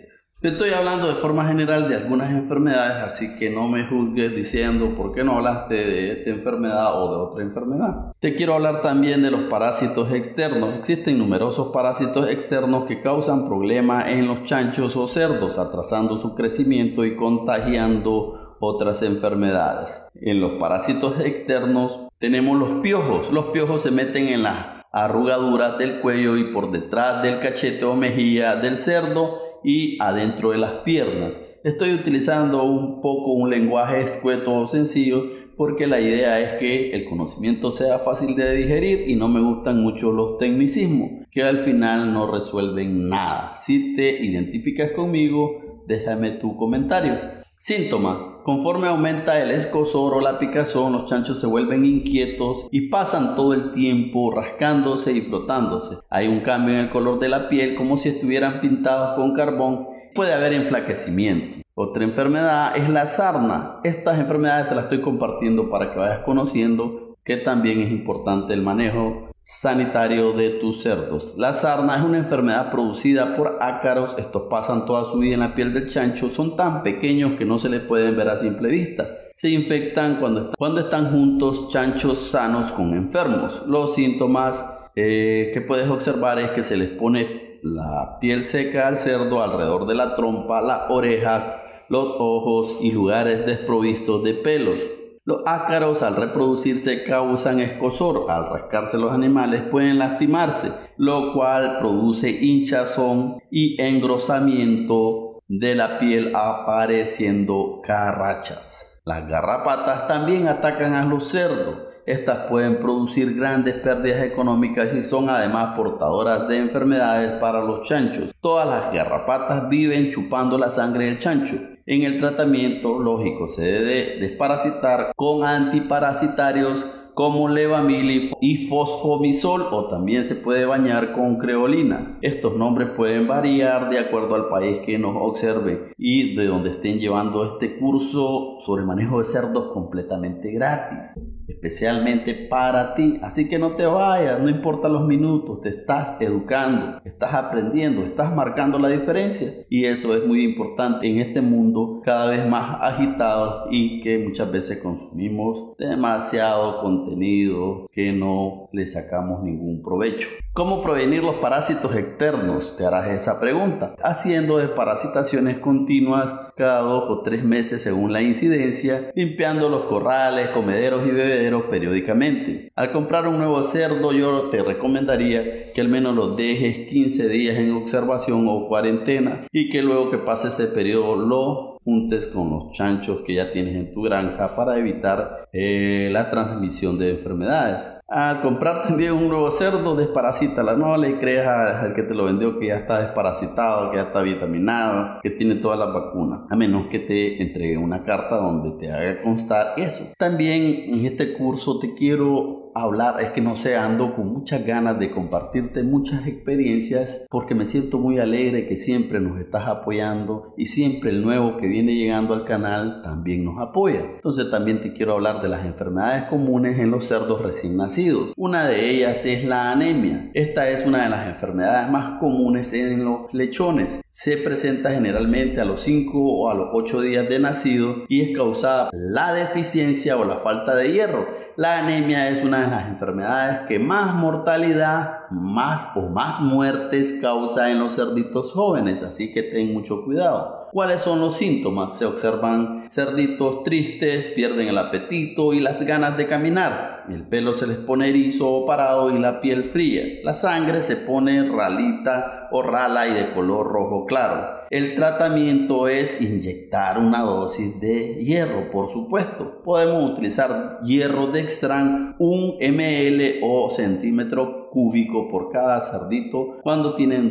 Te estoy hablando de forma general de algunas enfermedades, así que no me juzgues diciendo por qué no hablaste de esta enfermedad o de otra enfermedad. Te quiero hablar también de los parásitos externos. Existen numerosos parásitos externos que causan problemas en los chanchos o cerdos, atrasando su crecimiento y contagiando otras enfermedades. En los parásitos externos tenemos los piojos. Los piojos se meten en las arrugaduras del cuello y por detrás del cachete o mejilla del cerdo y adentro de las piernas. Estoy utilizando un poco un lenguaje escueto o sencillo porque la idea es que el conocimiento sea fácil de digerir y no me gustan mucho los tecnicismos que al final no resuelven nada. Si te identificas conmigo, déjame tu comentario. Síntomas. Conforme aumenta el escozor o la picazón, los chanchos se vuelven inquietos y pasan todo el tiempo rascándose y frotándose. Hay un cambio en el color de la piel como si estuvieran pintados con carbón. Puede haber enflaquecimiento. Otra enfermedad es la sarna. Estas enfermedades te las estoy compartiendo para que vayas conociendo que también es importante el manejo sanitario de tus cerdos. La sarna es una enfermedad producida por ácaros. Estos pasan toda su vida en la piel del chancho. Son tan pequeños que no se les pueden ver a simple vista. Se infectan cuando están juntos chanchos sanos con enfermos. Los síntomas que puedes observar es que se les pone la piel seca al cerdo alrededor de la trompa, las orejas, los ojos y lugares desprovistos de pelos. Los ácaros al reproducirse causan escozor. Al rascarse los animales pueden lastimarse, lo cual produce hinchazón y engrosamiento de la piel apareciendo carrachas. Las garrapatas también atacan a los cerdos. Estas pueden producir grandes pérdidas económicas y son además portadoras de enfermedades para los chanchos. Todas las garrapatas viven chupando la sangre del chancho. En el tratamiento lógico se debe desparasitar con antiparasitarios como levamil y fosfomisol, o también se puede bañar con creolina. Estos nombres pueden variar de acuerdo al país que nos observe y de donde estén llevando este curso sobre manejo de cerdos completamente gratis, especialmente para ti. Así que no te vayas, no importa los minutos, te estás educando, estás aprendiendo, estás marcando la diferencia, y eso es muy importante en este mundo cada vez más agitado y que muchas veces consumimos demasiado contenido que no le sacamos ningún provecho. ¿Cómo prevenir los parásitos externos? Te harás esa pregunta. Haciendo desparasitaciones continuas cada 2 o 3 meses según la incidencia, limpiando los corrales, comederos y bebederos periódicamente. Al comprar un nuevo cerdo, yo te recomendaría que al menos lo dejes 15 días en observación o cuarentena y que luego que pase ese periodo lo juntes con los chanchos que ya tienes en tu granja para evitar la transmisión de enfermedades. Al comprar también un nuevo cerdo, desparasítala. No le creas al que te lo vendió que ya está desparasitado, que ya está vitaminado, que tiene todas las vacunas, a menos que te entregue una carta donde te haga constar eso. También en este curso te quiero hablar, es que no sé, ando con muchas ganas de compartirte muchas experiencias porque me siento muy alegre que siempre nos estás apoyando y siempre el nuevo que viene llegando al canal también nos apoya. Entonces también te quiero hablar de las enfermedades comunes en los cerdos recién nacidos. Una de ellas es la anemia. Esta es una de las enfermedades más comunes en los lechones. Se presenta generalmente a los 5 o a los 8 días de nacido y es causada por la deficiencia o la falta de hierro. La anemia es una de las enfermedades que más mortalidad, más muertes causa en los cerditos jóvenes, así que ten mucho cuidado. ¿Cuáles son los síntomas? Se observan cerditos tristes, pierden el apetito y las ganas de caminar. El pelo se les pone erizo o parado y la piel fría. La sangre se pone ralita o rala y de color rojo claro. El tratamiento es inyectar una dosis de hierro, por supuesto. Podemos utilizar hierro Dextran, 1 ml o centímetro cúbico por cada cerdito cuando tienen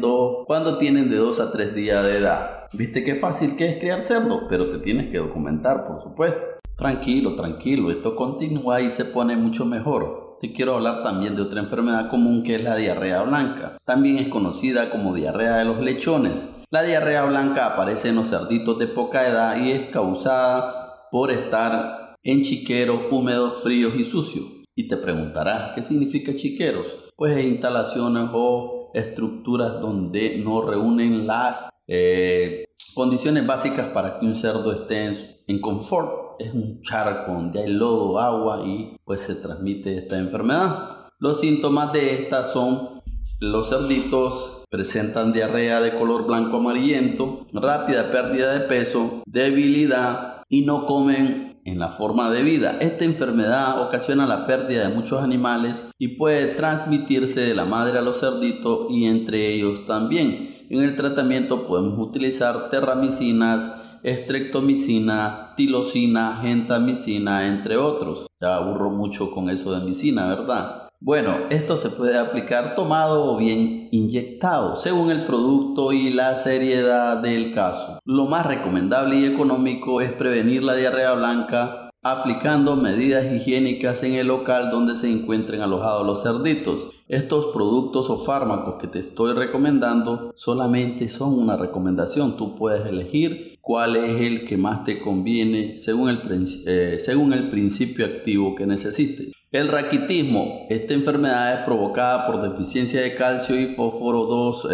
de 2 a 3 días de edad. ¿Viste qué fácil que es criar cerdos? Pero te tienes que documentar, por supuesto. Tranquilo, esto continúa y se pone mucho mejor. Te quiero hablar también de otra enfermedad común que es la diarrea blanca. También es conocida como diarrea de los lechones. La diarrea blanca aparece en los cerditos de poca edad y es causada por estar en chiqueros húmedos, fríos y sucios. Y te preguntarás, ¿qué significa chiqueros? Pues instalaciones o estructuras donde no reúnen las Condiciones básicas para que un cerdo esté en confort: es un charco donde hay lodo, agua y pues se transmite esta enfermedad. Los síntomas de esta son: los cerditos presentan diarrea de color blanco amarillento, rápida pérdida de peso, debilidad y no comen en la forma debida. Esta enfermedad ocasiona la pérdida de muchos animales y puede transmitirse de la madre a los cerditos y entre ellos también. En el tratamiento podemos utilizar terramicinas, estreptomicina, tilosina, gentamicina, entre otros. Ya aburro mucho con eso de micina, ¿verdad? Bueno, esto se puede aplicar tomado o bien inyectado, según el producto y la seriedad del caso. Lo más recomendable y económico es prevenir la diarrea blanca aplicando medidas higiénicas en el local donde se encuentren alojados los cerditos. Estos productos o fármacos que te estoy recomendando solamente son una recomendación. Tú puedes elegir cuál es el que más te conviene según el principio activo que necesites. El raquitismo. Esta enfermedad es provocada por deficiencia de calcio y fósforo, dos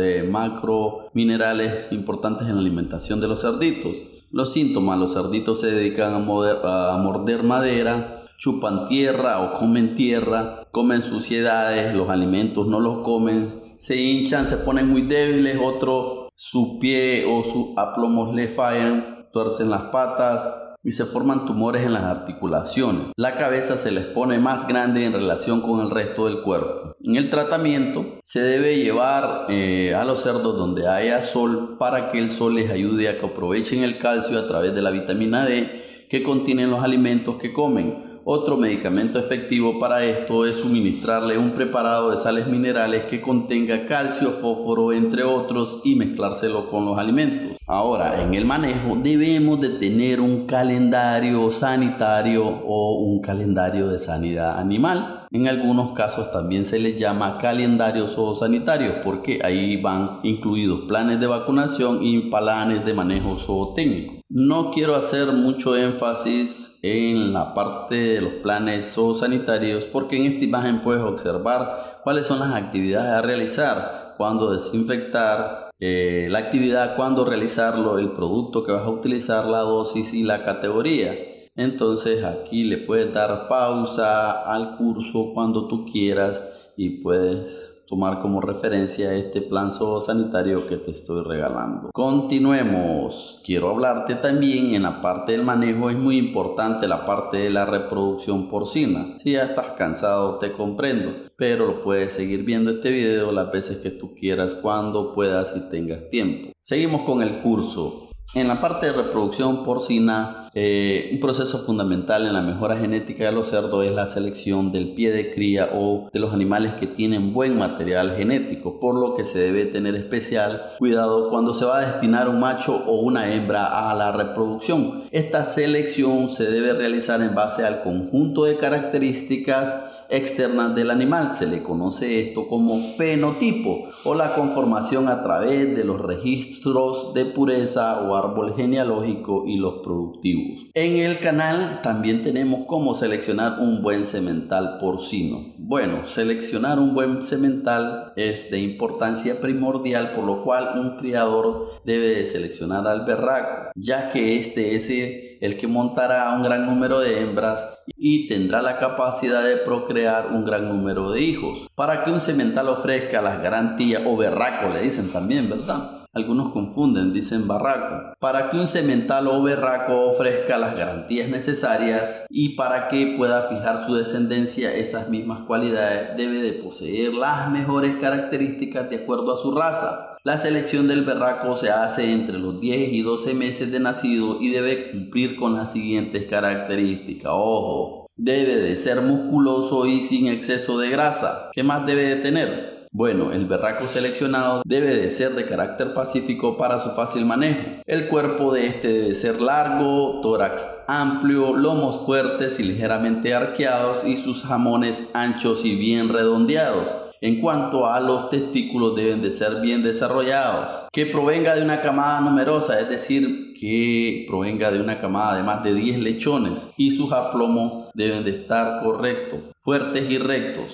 macrominerales importantes en la alimentación de los cerditos. Los síntomas: los cerditos se dedican a morder madera, chupan tierra o comen tierra, comen suciedades, los alimentos no los comen, se hinchan, se ponen muy débiles, otros su pie o sus aplomos le fallan, tuercen las patas y se forman tumores en las articulaciones. La cabeza se les pone más grande en relación con el resto del cuerpo. En el tratamiento se debe llevar a los cerdos donde haya sol para que el sol les ayude a que aprovechen el calcio a través de la vitamina D que contienen los alimentos que comen. Otro medicamento efectivo para esto es suministrarle un preparado de sales minerales que contenga calcio, fósforo, entre otros, y mezclárselo con los alimentos. Ahora, en el manejo debemos de tener un calendario sanitario o un calendario de sanidad animal. En algunos casos también se les llama calendarios zoosanitarios porque ahí van incluidos planes de vacunación y planes de manejo zootécnico. No quiero hacer mucho énfasis en la parte de los planes zoosanitarios porque en esta imagen puedes observar cuáles son las actividades a realizar, cuándo desinfectar, la actividad, cuándo realizarlo, el producto que vas a utilizar, la dosis y la categoría. Entonces aquí le puedes dar pausa al curso cuando tú quieras y puedes tomar como referencia este plan zoosanitario que te estoy regalando. Continuemos. Quiero hablarte también en la parte del manejo. Es muy importante la parte de la reproducción porcina. Si ya estás cansado, te comprendo, pero lo puedes seguir viendo este video las veces que tú quieras, cuando puedas y tengas tiempo. Seguimos con el curso. En la parte de reproducción porcina, un proceso fundamental en la mejora genética de los cerdos es la selección del pie de cría o de los animales que tienen buen material genético, por lo que se debe tener especial cuidado cuando se va a destinar un macho o una hembra a la reproducción. Esta selección se debe realizar en base al conjunto de características externas del animal. Se le conoce esto como fenotipo o la conformación a través de los registros de pureza o árbol genealógico y los productivos. En el canal también tenemos cómo seleccionar un buen semental porcino. Bueno, seleccionar un buen semental es de importancia primordial, por lo cual un criador debe de seleccionar al berraco, ya que este es el que montará un gran número de hembras y tendrá la capacidad de procrear un gran número de hijos. Para que un semental ofrezca las garantías, o berraco le dicen también, ¿verdad? Algunos confunden, dicen barraco. Para que un semental o berraco ofrezca las garantías necesarias y para que pueda fijar su descendencia, esas mismas cualidades, debe de poseer las mejores características de acuerdo a su raza. La selección del berraco se hace entre los 10 y 12 meses de nacido y debe cumplir con las siguientes características. Ojo, debe de ser musculoso y sin exceso de grasa. ¿Qué más debe de tener? Bueno, el berraco seleccionado debe de ser de carácter pacífico para su fácil manejo. El cuerpo de este debe ser largo, tórax amplio, lomos fuertes y ligeramente arqueados y sus jamones anchos y bien redondeados. En cuanto a los testículos, deben de ser bien desarrollados. Que provenga de una camada numerosa, es decir, que provenga de una camada de más de 10 lechones, y sus aplomos deben de estar correctos, fuertes y rectos.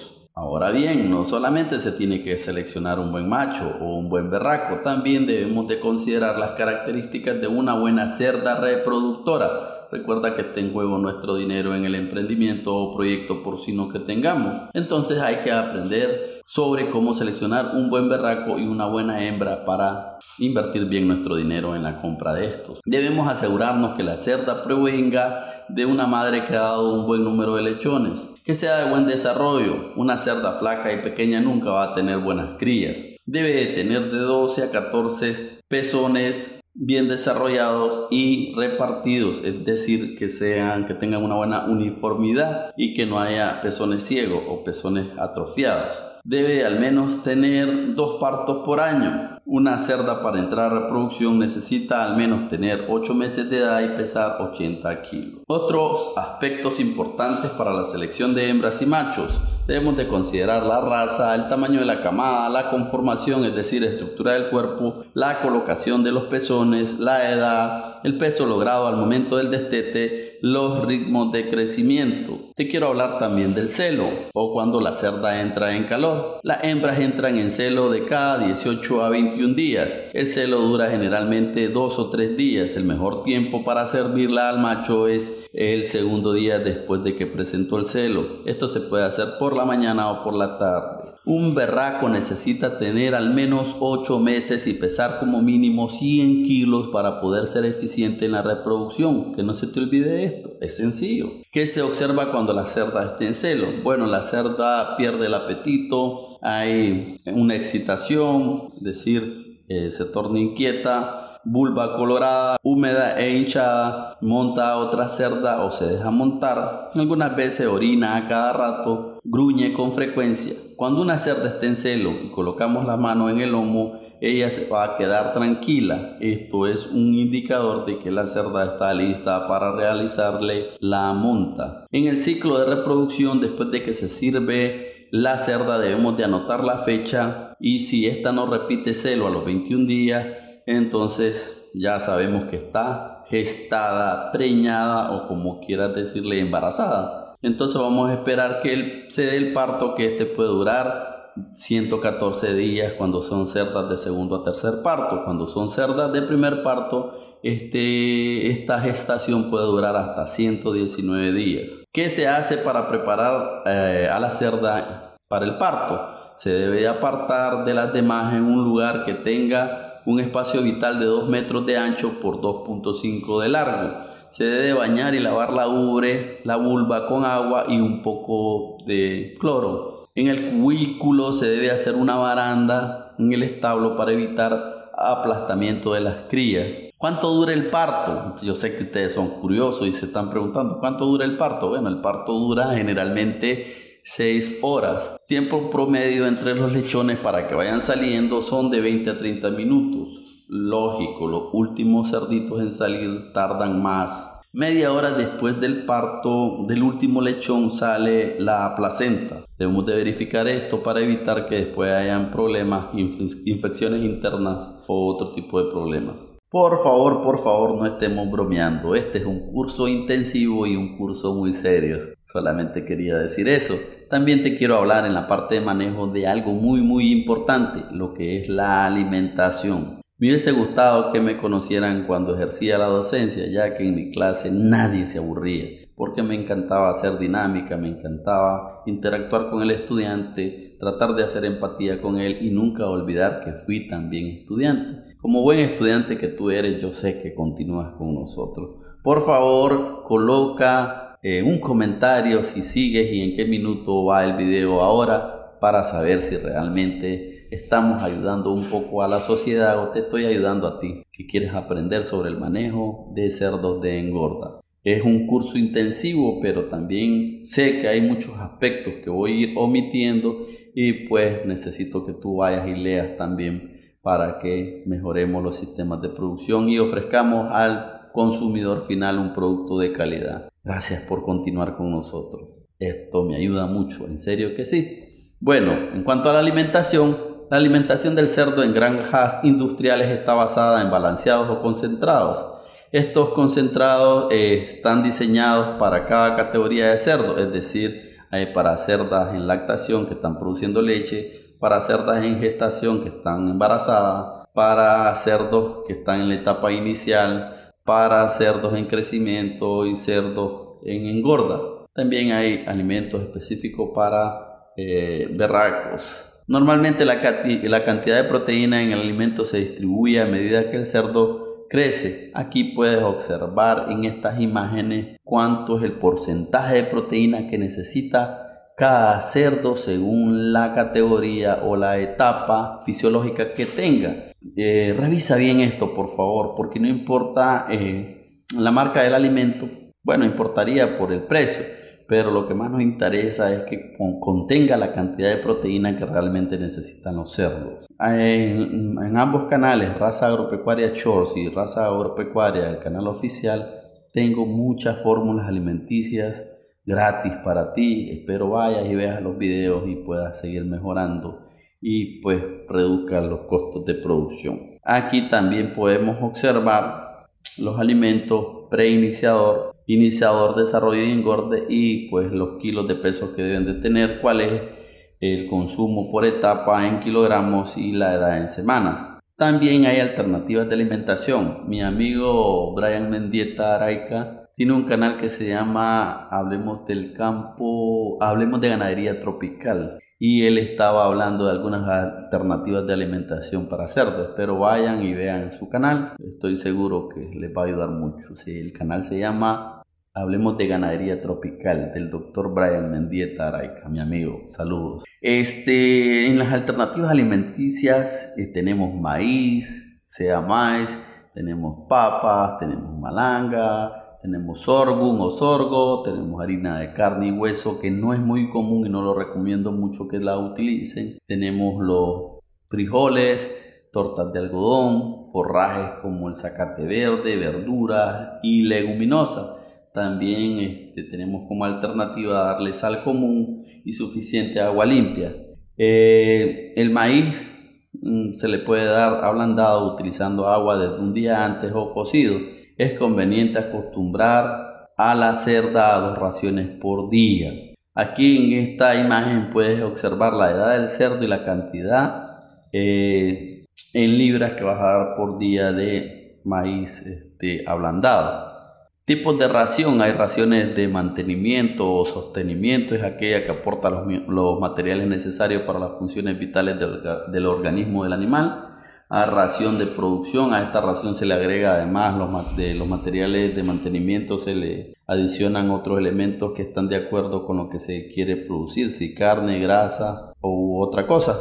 Ahora bien, no solamente se tiene que seleccionar un buen macho o un buen berraco, también debemos de considerar las características de una buena cerda reproductora. Recuerda que está en juego nuestro dinero en el emprendimiento o proyecto porcino que tengamos. Entonces hay que aprender sobre cómo seleccionar un buen berraco y una buena hembra para invertir bien nuestro dinero en la compra de estos. Debemos asegurarnos que la cerda provenga de una madre que ha dado un buen número de lechones, que sea de buen desarrollo. Una cerda flaca y pequeña nunca va a tener buenas crías. Debe de tener de 12 a 14 pezones bien desarrollados y repartidos, es decir, que tengan una buena uniformidad y que no haya pezones ciegos o pezones atrofiados. Debe al menos tener 2 partos por año. Una cerda para entrar a reproducción necesita al menos tener 8 meses de edad y pesar 80 kilos. Otros aspectos importantes para la selección de hembras y machos. Debemos de considerar la raza, el tamaño de la camada, la conformación, es decir, estructura del cuerpo, la colocación de los pezones, la edad, el peso logrado al momento del destete, los ritmos de crecimiento. Te quiero hablar también del celo o cuando la cerda entra en calor. Las hembras entran en celo de cada 18 a 21 días. El celo dura generalmente 2 o 3 días. El mejor tiempo para servirla al macho es el segundo día después de que presentó el celo. Esto se puede hacer por la mañana o por la tarde. Un berraco necesita tener al menos 8 meses y pesar como mínimo 100 kilos para poder ser eficiente en la reproducción. Que no se te olvide esto, es sencillo. ¿Qué se observa cuando la cerda está en celo? Bueno, la cerda pierde el apetito, hay una excitación, es decir, se torna inquieta, vulva colorada, húmeda e hinchada, monta a otra cerda o se deja montar. Algunas veces orina a cada rato, gruñe con frecuencia. Cuando una cerda está en celo y colocamos la mano en el lomo, ella se va a quedar tranquila. Esto es un indicador de que la cerda está lista para realizarle la monta. En el ciclo de reproducción, después de que se sirve la cerda, debemos de anotar la fecha y si esta no repite celo a los 21 días, entonces ya sabemos que está gestada, preñada o como quieras decirle, embarazada. Entonces vamos a esperar que se dé el parto, que este puede durar 114 días cuando son cerdas de segundo a tercer parto. Cuando son cerdas de primer parto, esta gestación puede durar hasta 119 días. ¿Qué se hace para preparar a la cerda para el parto? Se debe apartar de las demás en un lugar que tenga un espacio vital de 2 metros de ancho por 2.5 de largo. Se debe bañar y lavar la vulva con agua y un poco de cloro. En el cubículo se debe hacer una baranda en el establo para evitar aplastamiento de las crías. ¿Cuánto dura el parto? Yo sé que ustedes son curiosos y se están preguntando ¿cuánto dura el parto? Bueno, el parto dura generalmente 6 horas. Tiempo promedio entre los lechones para que vayan saliendo son de 20 a 30 minutos. Lógico, los últimos cerditos en salir tardan más. Media hora después del parto del último lechón sale la placenta. Debemos de verificar esto para evitar que después hayan problemas, infecciones internas o otro tipo de problemas. Por favor, no estemos bromeando. Este es un curso intensivo y un curso muy serio. Solamente quería decir eso. También te quiero hablar en la parte de manejo de algo muy importante, lo que es la alimentación. Me hubiese gustado que me conocieran cuando ejercía la docencia, ya que en mi clase nadie se aburría, porque me encantaba hacer dinámica, me encantaba interactuar con el estudiante, tratar de hacer empatía con él y nunca olvidar que fui también estudiante. Como buen estudiante que tú eres, yo sé que continúas con nosotros. Por favor, coloca un comentario si sigues y en qué minuto va el video ahora para saber si realmente estamos ayudando un poco a la sociedad o te estoy ayudando a ti que quieres aprender sobre el manejo de cerdos de engorda. Es un curso intensivo, pero también sé que hay muchos aspectos que voy a ir omitiendo y pues necesito que tú vayas y leas también para que mejoremos los sistemas de producción y ofrezcamos al consumidor final un producto de calidad. Gracias por continuar con nosotros. Esto me ayuda mucho, en serio que sí. Bueno, en cuanto a la alimentación del cerdo en granjas industriales está basada en balanceados o concentrados. Estos concentrados están diseñados para cada categoría de cerdo, es decir, Hay para cerdas en lactación que están produciendo leche, para cerdas en gestación que están embarazadas, para cerdos que están en la etapa inicial, para cerdos en crecimiento y cerdos en engorda. También hay alimentos específicos para berracos. Normalmente la cantidad de proteína en el alimento se distribuye a medida que el cerdo crece. Aquí puedes observar en estas imágenes cuánto es el porcentaje de proteína que necesita cada cerdo según la categoría o la etapa fisiológica que tenga. Revisa bien esto, por favor, porque no importa la marca del alimento. Bueno, importaría por el precio, pero lo que más nos interesa es que contenga la cantidad de proteína que realmente necesitan los cerdos. En ambos canales, Raza Agropecuaria Shorts y Raza Agropecuaria, el canal oficial, tengo muchas fórmulas alimenticias gratis para ti. Espero vayas y veas los videos y puedas seguir mejorando y pues reduzca los costos de producción. Aquí también podemos observar los alimentos preiniciador, iniciador, desarrollo y engorde, y pues los kilos de peso que deben de tener, cuál es el consumo por etapa en kilogramos y la edad en semanas. También hay alternativas de alimentación. Mi amigo Brian Mendieta Araica tiene un canal que se llama Hablemos del Campo, Hablemos de Ganadería Tropical, y él estaba hablando de algunas alternativas de alimentación para cerdos. Pero vayan y vean su canal, estoy seguro que les va a ayudar mucho. Sí, el canal se llama Hablemos de Ganadería Tropical, del doctor Brian Mendieta Araica, mi amigo. Saludos. En las alternativas alimenticias tenemos maíz, sea maíz, tenemos papas, tenemos malanga, tenemos sorghum o sorgo, tenemos harina de carne y hueso, que no es muy común y no lo recomiendo mucho que la utilicen. Tenemos los frijoles, tortas de algodón, forrajes como el zacate verde, verduras y leguminosas. También tenemos como alternativa darle sal común y suficiente agua limpia. El maíz se le puede dar ablandado utilizando agua desde un día antes o cocido. Es conveniente acostumbrar a la cerda a 2 raciones por día. Aquí en esta imagen puedes observar la edad del cerdo y la cantidad en libras que vas a dar por día de maíz ablandado. Tipos de ración: hay raciones de mantenimiento o sostenimiento, es aquella que aporta los materiales necesarios para las funciones vitales del organismo del animal. A ración de producción, a esta ración se le agrega además los materiales de mantenimiento, se le adicionan otros elementos que están de acuerdo con lo que se quiere producir, si carne, grasa u otra cosa.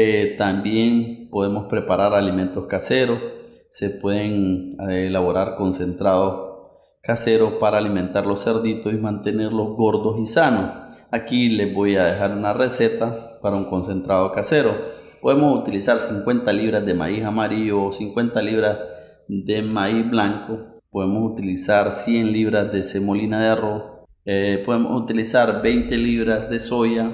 También podemos preparar alimentos caseros, se pueden elaborar concentrados caseros para alimentar los cerditos y mantenerlos gordos y sanos. Aquí les voy a dejar una receta para un concentrado casero. Podemos utilizar 50 libras de maíz amarillo o 50 libras de maíz blanco. Podemos utilizar 100 libras de semolina de arroz. Podemos utilizar 20 libras de soya,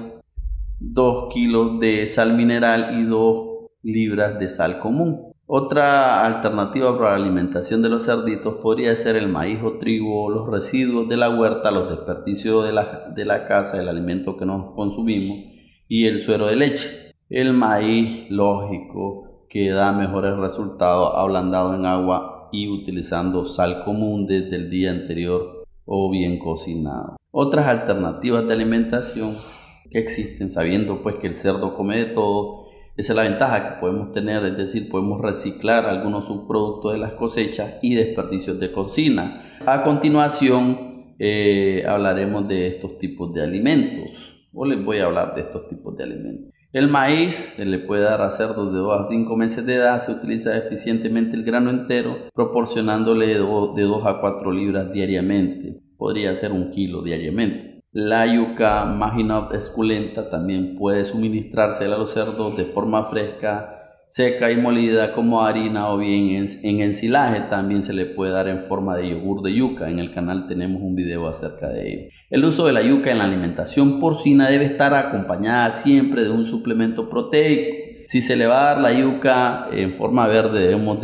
2 kilos de sal mineral y 2 libras de sal común. Otra alternativa para la alimentación de los cerditos podría ser el maíz o trigo, los residuos de la huerta, los desperdicios de la casa, el alimento que nos consumimos, y el suero de leche. El maíz, lógico, que da mejores resultados ablandado en agua y utilizando sal común desde el día anterior o bien cocinado. Otras alternativas de alimentación que existen, sabiendo pues que el cerdo come de todo, esa es la ventaja que podemos tener, es decir, podemos reciclar algunos subproductos de las cosechas y desperdicios de cocina. A continuación hablaremos de estos tipos de alimentos, o les voy a hablar de estos tipos de alimentos. El maíz se le puede dar a cerdos de 2 a 5 meses de edad. Se utiliza eficientemente el grano entero, proporcionándole de 2 a 4 libras diariamente. Podría ser 1 kilo diariamente. La yuca Maginot esculenta también puede suministrarse a los cerdos de forma fresca, seca y molida como harina, o bien en ensilaje. También se le puede dar en forma de yogur de yuca. En el canal tenemos un video acerca de ello. El uso de la yuca en la alimentación porcina debe estar acompañada siempre de un suplemento proteico. Si se le va a dar la yuca en forma verde, debemos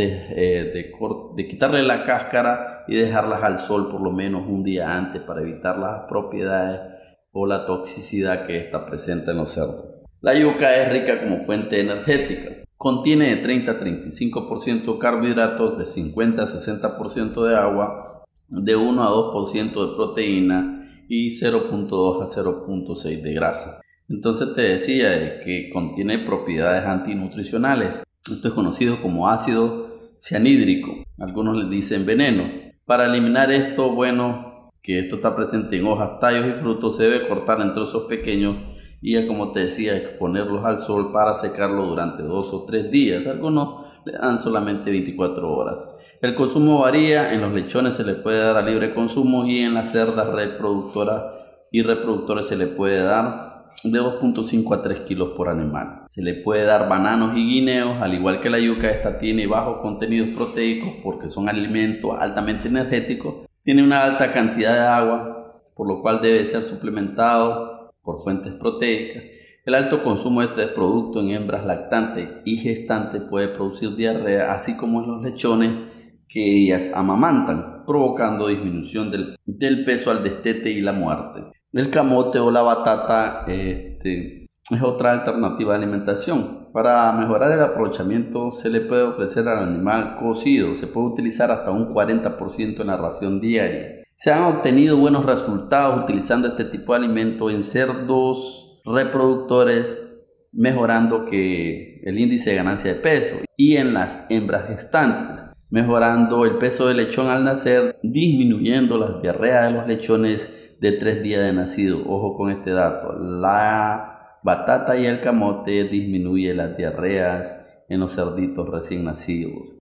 de quitarle la cáscara y dejarlas al sol por lo menos un día antes para evitar las propiedades o la toxicidad que está presente en los cerdos. La yuca es rica como fuente energética. Contiene de 30 a 35% carbohidratos, de 50 a 60% de agua, de 1 a 2% de proteína y 0.2 a 0.6 de grasa. Entonces te decía de que contiene propiedades antinutricionales. Esto es conocido como ácido cianhídrico. Algunos le dicen veneno. Para eliminar esto, que esto está presente en hojas, tallos y frutos, se debe cortar en trozos pequeños y ya como te decía, exponerlos al sol para secarlo durante 2 o 3 días. Algunos le dan solamente 24 horas. El consumo varía. En los lechones se le puede dar a libre consumo y en las cerdas reproductoras y reproductores se le puede dar de 2.5 a 3 kilos por animal. Se le puede dar bananos y guineos. Al igual que la yuca, esta tiene bajos contenidos proteicos porque son alimentos altamente energéticos. Tiene una alta cantidad de agua, por lo cual debe ser suplementado por fuentes proteicas. El alto consumo de este producto en hembras lactantes y gestantes puede producir diarrea, así como en los lechones que ellas amamantan, provocando disminución del peso al destete y la muerte. El camote o la batata es otra alternativa de alimentación. Para mejorar el aprovechamiento se le puede ofrecer al animal cocido. Se puede utilizar hasta un 40% en la ración diaria. Se han obtenido buenos resultados utilizando este tipo de alimento en cerdos reproductores, mejorando el índice de ganancia de peso, y en las hembras gestantes, mejorando el peso del lechón al nacer, disminuyendo las diarreas de los lechones de 3 días de nacido. Ojo con este dato: la batata y el camote disminuye las diarreas en los cerditos recién nacidos.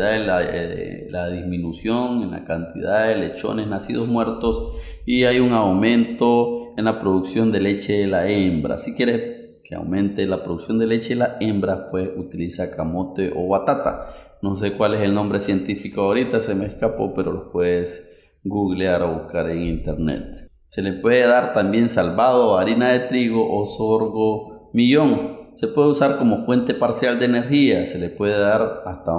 La disminución en la cantidad de lechones nacidos muertos, y hay un aumento en la producción de leche de la hembra. Si quieres que aumente la producción de leche de la hembra, pues utiliza camote o batata. No sé cuál es el nombre científico ahorita, se me escapó, pero lo puedes googlear o buscar en internet. Se le puede dar también salvado, harina de trigo o sorgo millón. Se puede usar como fuente parcial de energía. Se le puede dar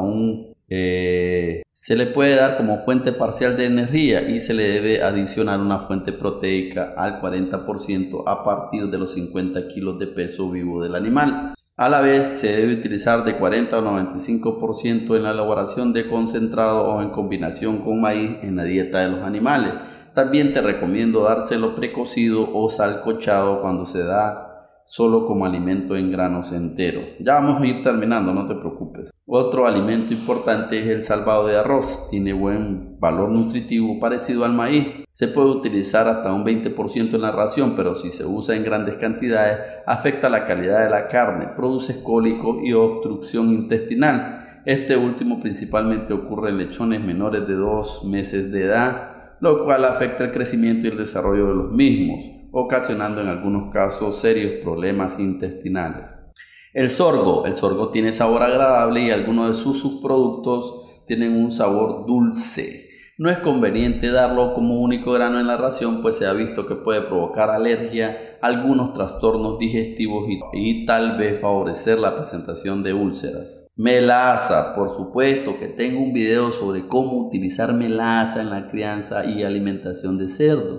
como fuente parcial de energía, y se le debe adicionar una fuente proteica al 40% a partir de los 50 kilos de peso vivo del animal. A la vez se debe utilizar de 40 a 95% en la elaboración de concentrado o en combinación con maíz en la dieta de los animales. También te recomiendo dárselo precocido o sancochado cuando se da solo como alimento en granos enteros. Ya vamos a ir terminando, no te preocupes. Otro alimento importante es el salvado de arroz. Tiene buen valor nutritivo parecido al maíz. Se puede utilizar hasta un 20% en la ración, pero si se usa en grandes cantidades afecta la calidad de la carne, produce cólicos y obstrucción intestinal. Este último principalmente ocurre en lechones menores de 2 meses de edad, lo cual afecta el crecimiento y el desarrollo de los mismos, ocasionando en algunos casos serios problemas intestinales. El sorgo tiene sabor agradable y algunos de sus subproductos tienen un sabor dulce. No es conveniente darlo como único grano en la ración, pues se ha visto que puede provocar alergia, algunos trastornos digestivos y tal vez favorecer la presentación de úlceras. Melaza, por supuesto que tengo un video sobre cómo utilizar melaza en la crianza y alimentación de cerdo.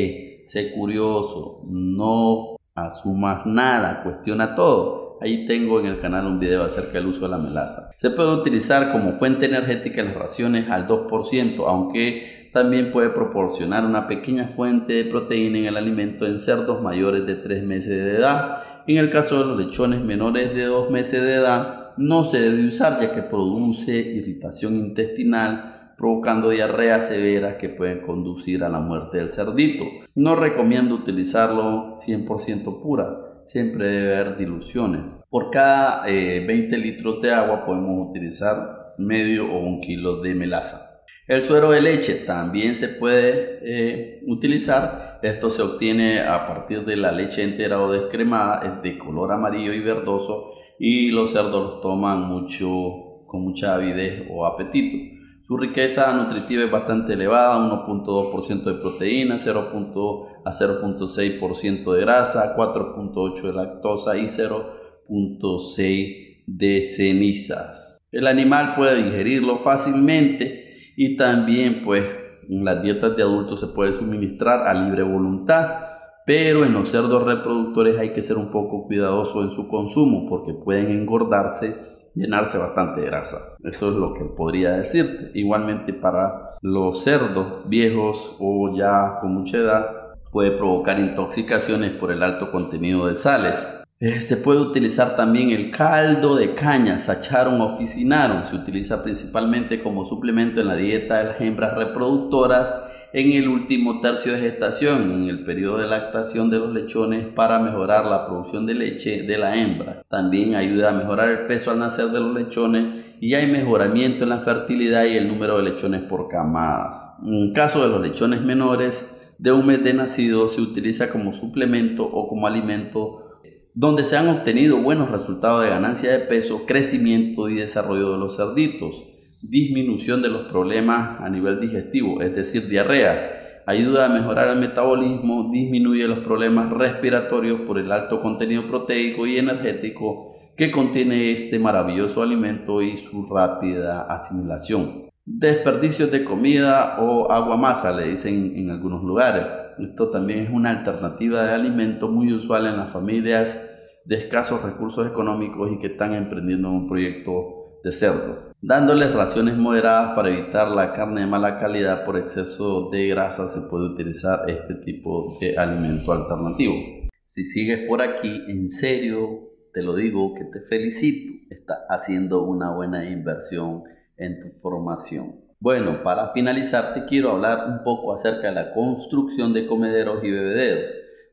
Sé curioso, no asumas nada, cuestiona todo. Ahí tengo en el canal un video acerca del uso de la melaza. Se puede utilizar como fuente energética en las raciones al 2%, aunque también puede proporcionar una pequeña fuente de proteína en el alimento en cerdos mayores de 3 meses de edad. En el caso de los lechones menores de 2 meses de edad, no se debe usar, ya que produce irritación intestinal, provocando diarreas severas que pueden conducir a la muerte del cerdito. No recomiendo utilizarlo 100% pura. Siempre debe haber diluciones. Por cada 20 litros de agua podemos utilizar medio o 1 kilo de melaza. El suero de leche también se puede utilizar. Esto se obtiene a partir de la leche entera o descremada. Es de color amarillo y verdoso, y los cerdos los toman con mucha avidez o apetito. Su riqueza nutritiva es bastante elevada: 1.2% de proteína, 0 a 0.6% de grasa, 4.8% de lactosa y 0.6% de cenizas. El animal puede digerirlo fácilmente, y también en las dietas de adultos se puede suministrar a libre voluntad. pero en los cerdos reproductores hay que ser un poco cuidadoso en su consumo porque pueden engordarse, llenarse bastante de grasa. Eso es lo que podría decirte. Igualmente para los cerdos viejos o ya con mucha edad puede provocar intoxicaciones por el alto contenido de sales. Se puede utilizar también el caldo de caña, Sacharum officinarum. Se utiliza principalmente como suplemento en la dieta de las hembras reproductoras en el último tercio de gestación, en el periodo de lactación de los lechones, para mejorar la producción de leche de la hembra. También ayuda a mejorar el peso al nacer de los lechones y hay mejoramiento en la fertilidad y el número de lechones por camadas. En el caso de los lechones menores de un mes de nacido, se utiliza como suplemento o como alimento donde se han obtenido buenos resultados de ganancia de peso, crecimiento y desarrollo de los cerditos, disminución de los problemas a nivel digestivo, es decir, diarrea, ayuda a mejorar el metabolismo, disminuye los problemas respiratorios por el alto contenido proteico y energético que contiene este maravilloso alimento y su rápida asimilación. Desperdicios de comida o agua masa, le dicen en algunos lugares. Esto también es una alternativa de alimento muy usual en las familias de escasos recursos económicos y que están emprendiendo un proyecto de cerdos, dándoles raciones moderadas para evitar la carne de mala calidad por exceso de grasa. Se puede utilizar este tipo de alimento alternativo. Si sigues por aquí, en serio te lo digo que te felicito, estás haciendo una buena inversión en tu formación. Bueno, para finalizar te quiero hablar un poco acerca de la construcción de comederos y bebederos.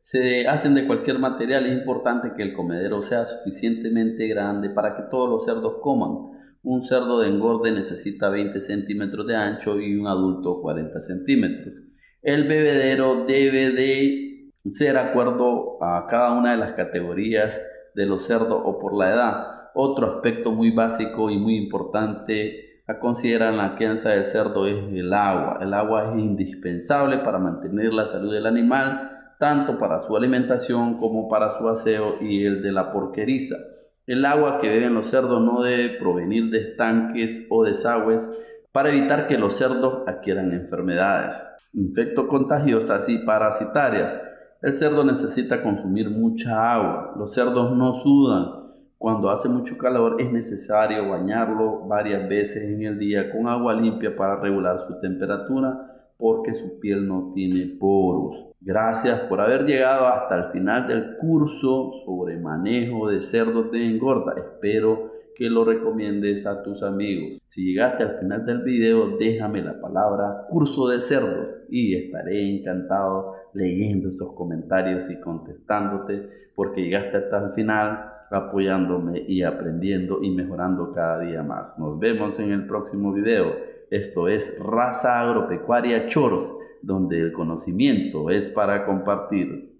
Se hacen de cualquier material. Es importante que el comedero sea suficientemente grande para que todos los cerdos coman. Un cerdo de engorde necesita 20 centímetros de ancho y un adulto 40 centímetros. El bebedero debe de ser acuerdo a cada una de las categorías de los cerdos o por la edad. Otro aspecto muy básico y muy importante a considerar en la crianza del cerdo es el agua. El agua es indispensable para mantener la salud del animal, tanto para su alimentación como para su aseo y el de la porqueriza. El agua que beben los cerdos no debe provenir de estanques o desagües para evitar que los cerdos adquieran enfermedades infectocontagiosas y parasitarias. El cerdo necesita consumir mucha agua. Los cerdos no sudan. Cuando hace mucho calor es necesario bañarlo varias veces en el día con agua limpia para regular su temperatura, porque su piel no tiene poros. Gracias por haber llegado hasta el final del curso sobre manejo de cerdos de engorda. Espero que lo recomiendes a tus amigos. Si llegaste al final del video, déjame la palabra curso de cerdos y estaré encantado leyendo esos comentarios y contestándote, porque llegaste hasta el final apoyándome y aprendiendo y mejorando cada día más. Nos vemos en el próximo video. Esto es Raza Agropecuaria Choros, donde el conocimiento es para compartir.